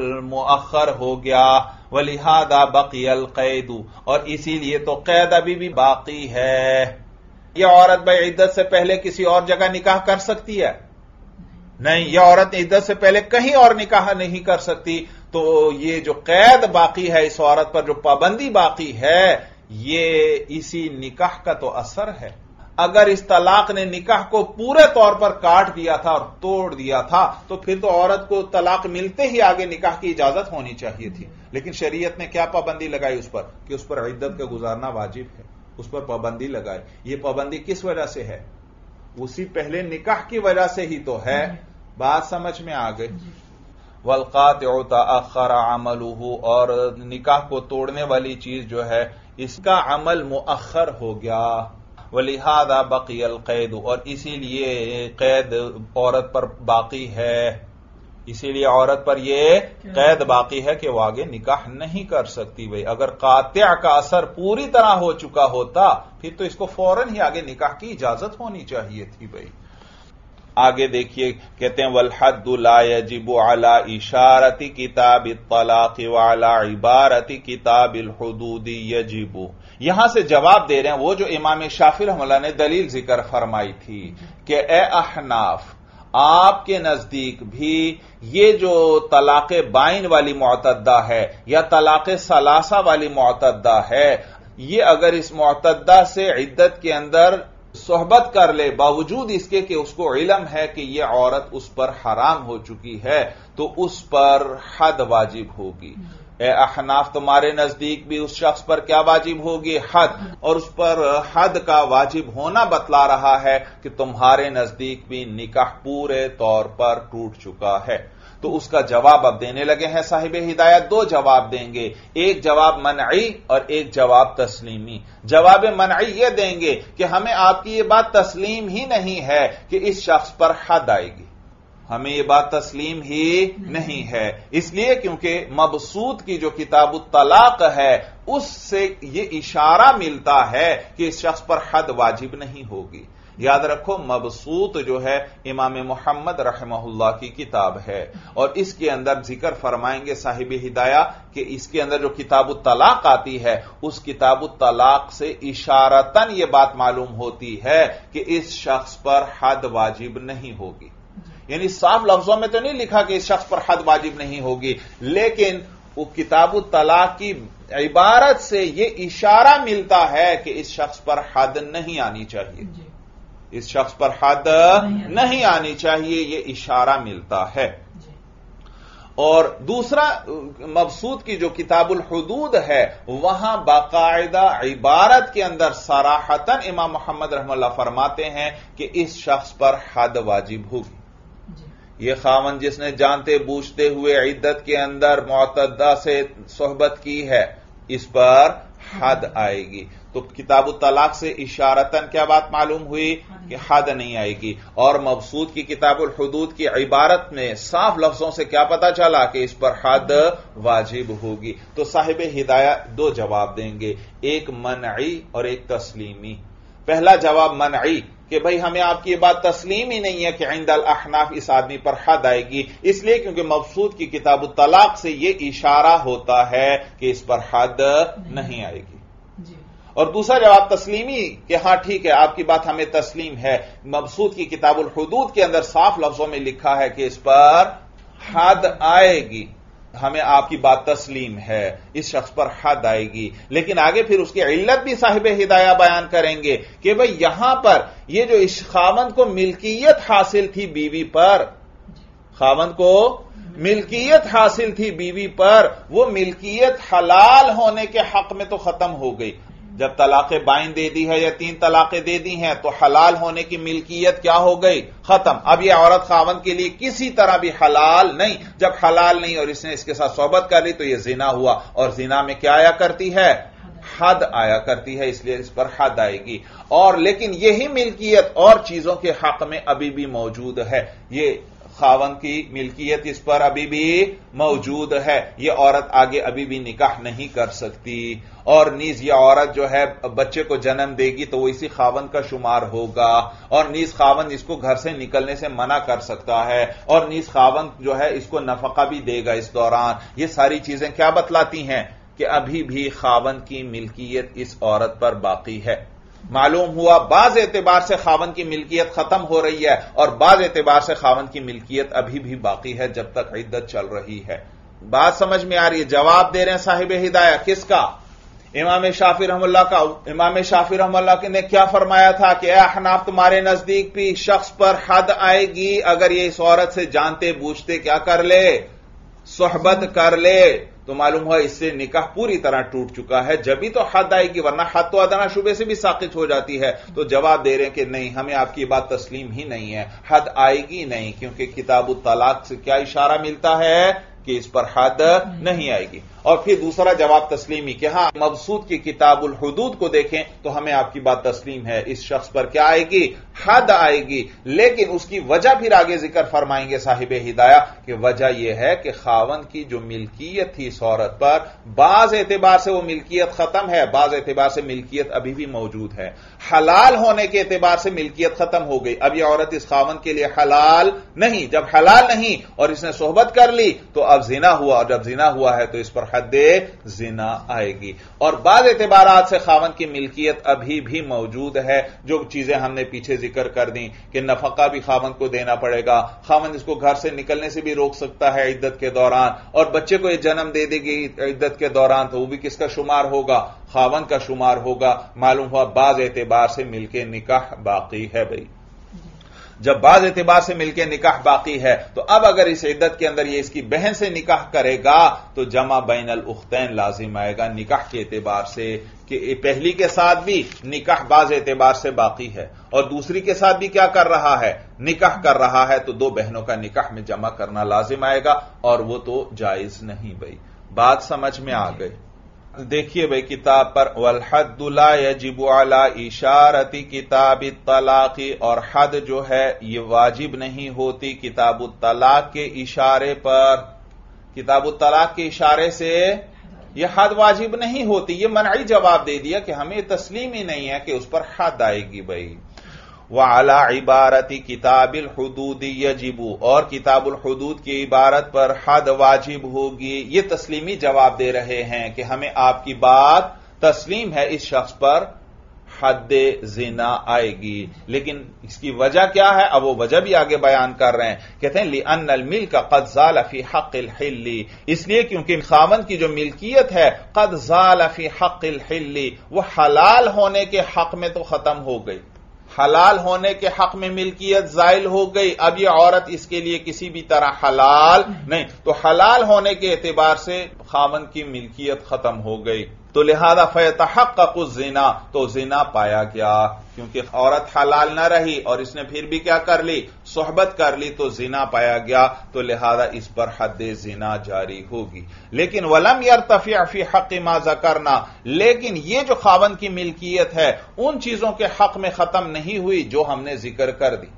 مؤخر ہو گیا. ولہذا بقی القید، اور اسی لیے تو قید ابھی بھی باقی ہے. یہ عورت بھائی عدت سے پہلے کسی اور جگہ نکاح کر سکتی ہے؟ نہیں، یہ عورت عدت سے پہلے کہیں اور نکاح نہیں کر سکتی. تو یہ جو قید باقی ہے اس عورت پر، جو پابندی باقی ہے، یہ اسی نکاح کا تو اثر ہے. اگر اس طلاق نے نکاح کو پورے طور پر کاٹ دیا تھا اور توڑ دیا تھا تو پھر تو عورت کو طلاق ملتے ہی آگے نکاح کی اجازت ہونی چاہیے تھی. لیکن شریعت نے کیا پابندی لگائی اس پر کہ اس پر عدت کا گزارنا واجب ہے، اس پر پابندی لگائی. یہ پابندی کس وجہ سے ہے؟ اسی پہلے نکاح کی وجہ سے ہی تو ہے. بات سمجھ میں آ گئی؟ والقاطع تأخر عمله، اور نکاح کو توڑنے والی چیز جو ہے اس کا عمل مؤخر ہو گیا. ولہذا بقی القید، اور اسی لیے قید عورت پر باقی ہے، اسی لیے عورت پر یہ قید باقی ہے کہ وہ آگے نکاح نہیں کر سکتی. بھائی اگر قاطع کا اثر پوری طرح ہو چکا ہوتا پھر تو اس کو فوراً ہی آگے نکاح کی اجازت ہونی چاہیے تھی. بھائی آگے دیکھیے، کہتے ہیں والحد لا یجب علی اشارت کتاب الطلاق وعلی عبارت کتاب الحدود یجب. یہاں سے جواب دے رہے ہیں وہ جو امام شافعی رحمہ اللہ نے دلیل ذکر فرمائی تھی کہ اے احناف، آپ کے نزدیک بھی یہ جو طلاق بائن والی معتدہ ہے یا طلاق ثلاثہ والی معتدہ ہے، یہ اگر اس معتدہ سے عدت کے اندر صحبت کر لے باوجود اس کے کہ اس کو علم ہے کہ یہ عورت اس پر حرام ہو چکی ہے تو اس پر حد واجب ہوگی. اے احناف، تمہارے نزدیک بھی اس شخص پر کیا واجب ہوگی؟ حد. اور اس پر حد کا واجب ہونا بتلا رہا ہے کہ تمہارے نزدیک بھی نکاح پورے طور پر ٹوٹ چکا ہے. تو اس کا جواب اب دینے لگے ہیں صاحب ہدایت. 2 جواب دیں گے، ایک جواب منعی اور ایک جواب تسلیمی. جواب منعی یہ دیں گے کہ ہمیں آپ کی یہ بات تسلیم ہی نہیں ہے کہ اس شخص پر حد آئے گی، ہمیں یہ بات تسلیم ہی نہیں ہے، اس لیے کیونکہ مبسوط کی جو کتاب الطلاق ہے اس سے یہ اشارہ ملتا ہے کہ اس شخص پر حد واجب نہیں ہوگی. یاد رکھو مبسوط جو ہے امام محمد رحمہ اللہ کی کتاب ہے، اور اس کے اندر ذکر فرمائیں گے صاحب ہدایہ کہ اس کے اندر جو کتاب الطلاق آتی ہے اس کتاب الطلاق سے اشارتاً یہ بات معلوم ہوتی ہے کہ اس شخص پر حد واجب نہیں ہوگی. یعنی صاف لفظوں میں تو نہیں لکھا کہ اس شخص پر حد واجب نہیں ہوگی، لیکن وہ کتاب الطلاق کی عبارت سے یہ اشارہ ملتا ہے کہ اس شخص پر حد نہیں آنی چاہیے، اس شخص پر حد نہیں آنی چاہیے، یہ اشارہ ملتا ہے. اور دوسرا مبسوط کی جو کتاب الحدود ہے وہاں باقاعدہ عبارت کے اندر صراحتاً امام محمد رحمہ اللہ فرماتے ہیں کہ اس شخص پر حد واجب ہوگی. یہ خاوند جس نے جانتے بوجھتے ہوئے عدت کے اندر معتدہ سے صحبت کی ہے اس پر حد آئے گی. تو کتاب الطلاق سے اشارتاً کیا بات معلوم ہوئی کہ حد نہیں آئے گی. اور مبسوط کی کتاب الحدود کی عبارت میں صاف لفظوں سے کیا پتا چلا کہ اس پر حد واجب ہوگی. تو صاحب ہدایہ دو جواب دیں گے، ایک منعی اور ایک تسلیمی. پہلا جواب منعی کہ بھئی ہمیں آپ کی یہ بات تسلیم ہی نہیں ہے کہ عند الاحناف اس آدمی پر حد آئے گی، اس لیے کیونکہ مبسوط کی کتاب الطلاق سے یہ اشارہ ہوتا ہے کہ اس پر حد نہیں آئے گی. اور دوسرا جواب تسلیمی کہ ہاں ٹھیک ہے آپ کی بات ہمیں تسلیم ہے، مبسوط کی کتاب الحدود کے اندر صاف لفظوں میں لکھا ہے کہ اس پر حد آئے گی، ہمیں آپ کی بات تسلیم ہے، اس شخص پر حد آئے گی. لیکن آگے پھر اس کی علت بھی صاحب ہدایہ بیان کریں گے کہ بھئی یہاں پر یہ جو اس خاوند کو ملکیت حاصل تھی بیوی پر، خاوند کو ملکیت حاصل تھی بیوی پر، وہ ملکیت حلال ہونے کے حق میں تو ختم ہو گئی. جب طلاق بائن دے دی ہے یا 3 طلاقیں دے دی ہیں تو حلال ہونے کی ملکیت کیا ہو گئی؟ ختم. اب یہ عورت خاوند کے لیے کسی طرح بھی حلال نہیں. جب حلال نہیں اور اس نے اس کے ساتھ صحبت کر لی تو یہ زنا ہوا، اور زنا میں کیا آیا کرتی ہے؟ حد آیا کرتی ہے، اس لیے اس پر حد آئے گی. اور لیکن یہی ملکیت اور چیزوں کے حق میں ابھی بھی موجود ہے، یہ خاوند کی ملکیت اس پر ابھی بھی موجود ہے. یہ عورت آگے ابھی بھی نکاح نہیں کر سکتی، اور نیز یہ عورت جو ہے بچے کو جنم دے گی تو وہ اسی خاوند کا شمار ہوگا، اور نیز خاوند اس کو گھر سے نکلنے سے منع کر سکتا ہے، اور نیز خاوند جو ہے اس کو نفقہ بھی دے گا اس دوران. یہ ساری چیزیں کیا بتلاتی ہیں کہ ابھی بھی خاوند کی ملکیت اس عورت پر باقی ہے. معلوم ہوا بعض اعتبار سے خاوند کی ملکیت ختم ہو رہی ہے، اور بعض اعتبار سے خاوند کی ملکیت ابھی بھی باقی ہے جب تک عدت چل رہی ہے. بات سمجھ میں آ رہی ہے؟ جواب دے رہے ہیں صاحب ہدایہ کس کا؟ امام شافعی رحمہ اللہ کا. امام شافعی رحمہ اللہ نے کیا فرمایا تھا کہ اے احناف تمہارے نزدیک بھی شخص پر حد آئے گی اگر یہ اس عورت سے جانتے بوجھتے کیا کر لے؟ صحبت کر لے. تو معلوم ہوا اس سے نکاح پوری طرح ٹوٹ چکا ہے، جبھی تو حد آئے گی، ورنہ حد تو ادنا شبے سے بھی ساقط ہو جاتی ہے. تو جواب دے رہے ہیں کہ نہیں، ہمیں آپ کی بات تسلیم ہی نہیں ہے، حد آئے گی نہیں، کیونکہ کتاب الطلاق سے کیا اشارہ ملتا ہے کہ اس پر حد نہیں آئے گی. اور پھر دوسرا جواب تسلیمی کہ ہاں مبسوط کی کتاب الحدود کو دیکھیں تو ہمیں آپ کی بات تسلیم ہے، اس شخص پر کیا آئے گی؟ حد آئے گی. لیکن اس کی وجہ پھر آگے ذکر فرمائیں گے صاحب ہدایہ کہ وجہ یہ ہے کہ خاوند کی جو ملکیت تھی اس عورت پر، بعض اعتبار سے وہ ملکیت ختم ہے، بعض اعتبار سے ملکیت ابھی بھی موجود ہے. حلال ہونے کے اعتبار سے ملکیت ختم ہو گئی، اب یہ عورت اس خاوند کے لیے حلال نہیں. جب حلال نہیں اور اس نے صحبت کر لی تو اب زنا ہوا، اور جب زنا ہوا ہے تو اس پر حد زنا آئے گی. اور بعض اعتبارات سے خاوند کی ملکیت ابھی بھی موجود ہے، جو چیزیں ہم نے پیچھے ذکر کر دیں کہ نفقہ بھی خاوند کو دینا پڑے گا، خاوند اس کو گھر سے نکلنے سے بھی روک سکتا ہے عدت کے دوران، اور بچے کو یہ جنم دے دے گی عدت کے دوران تو وہ بھی کس کا شمار ہوگا؟ خاوند کا شمار ہوگا. معلوم ہوا بعض اعتبار سے مل کے نکاح باقی ہے. بھائی جب بعض اعتبار سے مل کے نکاح باقی ہے تو اب اگر اس عدت کے اندر یہ اس کی بہن سے نکاح کرے گا تو جمع بین الاختین لازم آئے گا نکاح کے اعتبار سے، کہ پہلی کے ساتھ بھی نکاح بعض اعتبار سے باقی ہے اور دوسری کے ساتھ بھی کیا کر رہا ہے؟ نکاح کر رہا ہے. تو 2 بہنوں کا نکاح میں جمع کرنا لازم آئے گا، اور وہ تو جائز نہیں. بھائی بات سمجھ میں آ گئی؟ دیکھیے بھائی کتاب پر والحد لا یجب علی اشارت کتاب الطلاق، اور حد جو ہے یہ واجب نہیں ہوتی کتاب الطلاق کے اشارے پر. کتاب الطلاق کے اشارے سے یہ حد واجب نہیں ہوتی. یہ منعی جواب دے دیا کہ ہمیں تسلیم ہی نہیں ہے کہ اس پر حد آئے گی. بھائی وعلی عبارت کتاب الحدود یجب، اور کتاب الحدود کی عبارت پر حد واجب ہوگی۔ یہ تسلیمی جواب دے رہے ہیں کہ ہمیں آپ کی بات تسلیم ہے، اس شخص پر حد زنا آئے گی، لیکن اس کی وجہ کیا ہے؟ اب وہ وجہ بھی آگے بیان کر رہے ہیں، کہتے ہیں لِأَنَّ الْمِلْكَ قَدْ زَالَ فِي حَقِّ الْحِلِّ، اس لیے کیونکہ خاوند کی جو ملکیت ہے قد زال فی حق الحل، وہ حلال ہونے کے حق میں تو ختم ہو گئی، حلال ہونے کے حق میں ملکیت زائل ہو گئی، اب یہ عورت اس کے لیے کسی بھی طرح حلال نہیں، تو حلال ہونے کے اعتبار سے خاوند کی ملکیت ختم ہو گئی، تو لہذا فیتحقق الزنا، تو زنا پایا گیا، کیونکہ عورت حلال نہ رہی اور اس نے پھر بھی کیا کر لی؟ صحبت کر لی، تو زنا پایا گیا، تو لہذا اس پر حد زنا جاری ہوگی۔ لیکن ولم یرتفع فی حق ما ذکرنا، لیکن یہ جو خاوند کی ملکیت ہے ان چیزوں کے حق میں ختم نہیں ہوئی جو ہم نے ذکر کر دی،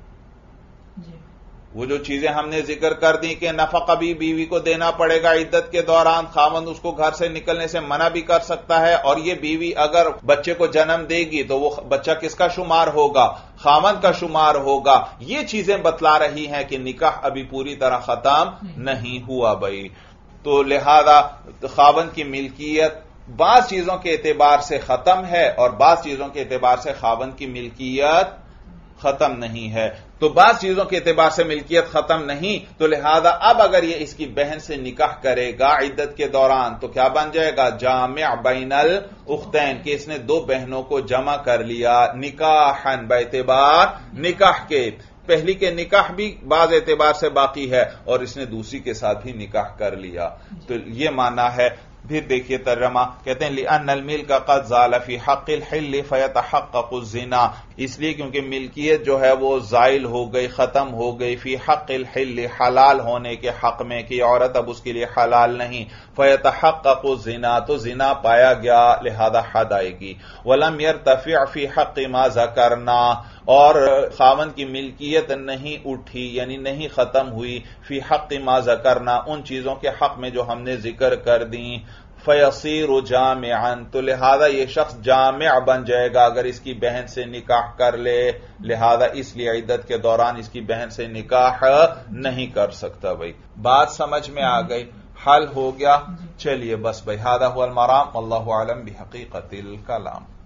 وہ جو چیزیں ہم نے ذکر کر دی کہ نفقہ بھی بیوی کو دینا پڑے گا عدت کے دوران، خاوند اس کو گھر سے نکلنے سے منع بھی کر سکتا ہے، اور یہ بیوی اگر بچے کو جنم دے گی تو وہ بچہ کس کا شمار ہوگا؟ خاوند کا شمار ہوگا، یہ چیزیں بتلا رہی ہیں کہ نکاح ابھی پوری طرح ختم نہیں ہوا بھائی، تو لہذا خاوند کی ملکیت بعض چیزوں کے اعتبار سے ختم ہے اور بعض چیزوں کے اعتبار سے خاوند کی ملکیت ختم نہیں ہے، تو بعض چیزوں کے اعتبار سے ملکیت ختم نہیں، تو لہذا اب اگر یہ اس کی بہن سے نکاح کرے گا عدت کے دوران تو کیا بن جائے گا؟ جامع بین الاختین، کہ اس نے دو بہنوں کو جمع کر لیا، نکاحن باعتبار نکاح کے، پہلی کے نکاح بھی بعض اعتبار سے باقی ہے اور اس نے دوسری کے ساتھ بھی نکاح کر لیا، تو یہ معنی ہے۔ پھر دیکھیے ترجمہ، کہتے ہیں لِأَنَّ الْمِلْكَ قَدْ زَالَ فِي حَقِّ الْحِلِّ فَيَتَحَقَّقُ الزِّنَا، اس لیے کیونکہ ملکیت جو ہے وہ زائل ہو گئی، ختم ہو گئی، فی حق الحل، حلال ہونے کے حق میں، کہ عورت اب اس کے لیے حلال نہیں، فَيَتَحَقَّقُ الزِّنَا، تو زنا پایا گیا، لہذا حد آئے گی۔ وَلَمْ يَرْتَفِعْ فِي حَقِّ مَا ذَكَرْنَا، اور خاوند کی ملکیت نہیں اٹھی یعنی نہیں ختم ہوئی، فی حق ما ذکرنا، ان چیزوں کے حق میں جو ہم نے ذکر کر دیں، فیصیر جامعا، تو لہذا یہ شخص جامع بن جائے گا اگر اس کی بہن سے نکاح کر لے، لہذا اس لیے عدت کے دوران اس کی بہن سے نکاح نہیں کر سکتا۔ بھائی بات سمجھ میں آ گئی، حل ہو گیا؟ چلیے بس بھائی، ھذا ھو المرام، واللہ اعلم بحقیقت الکلام۔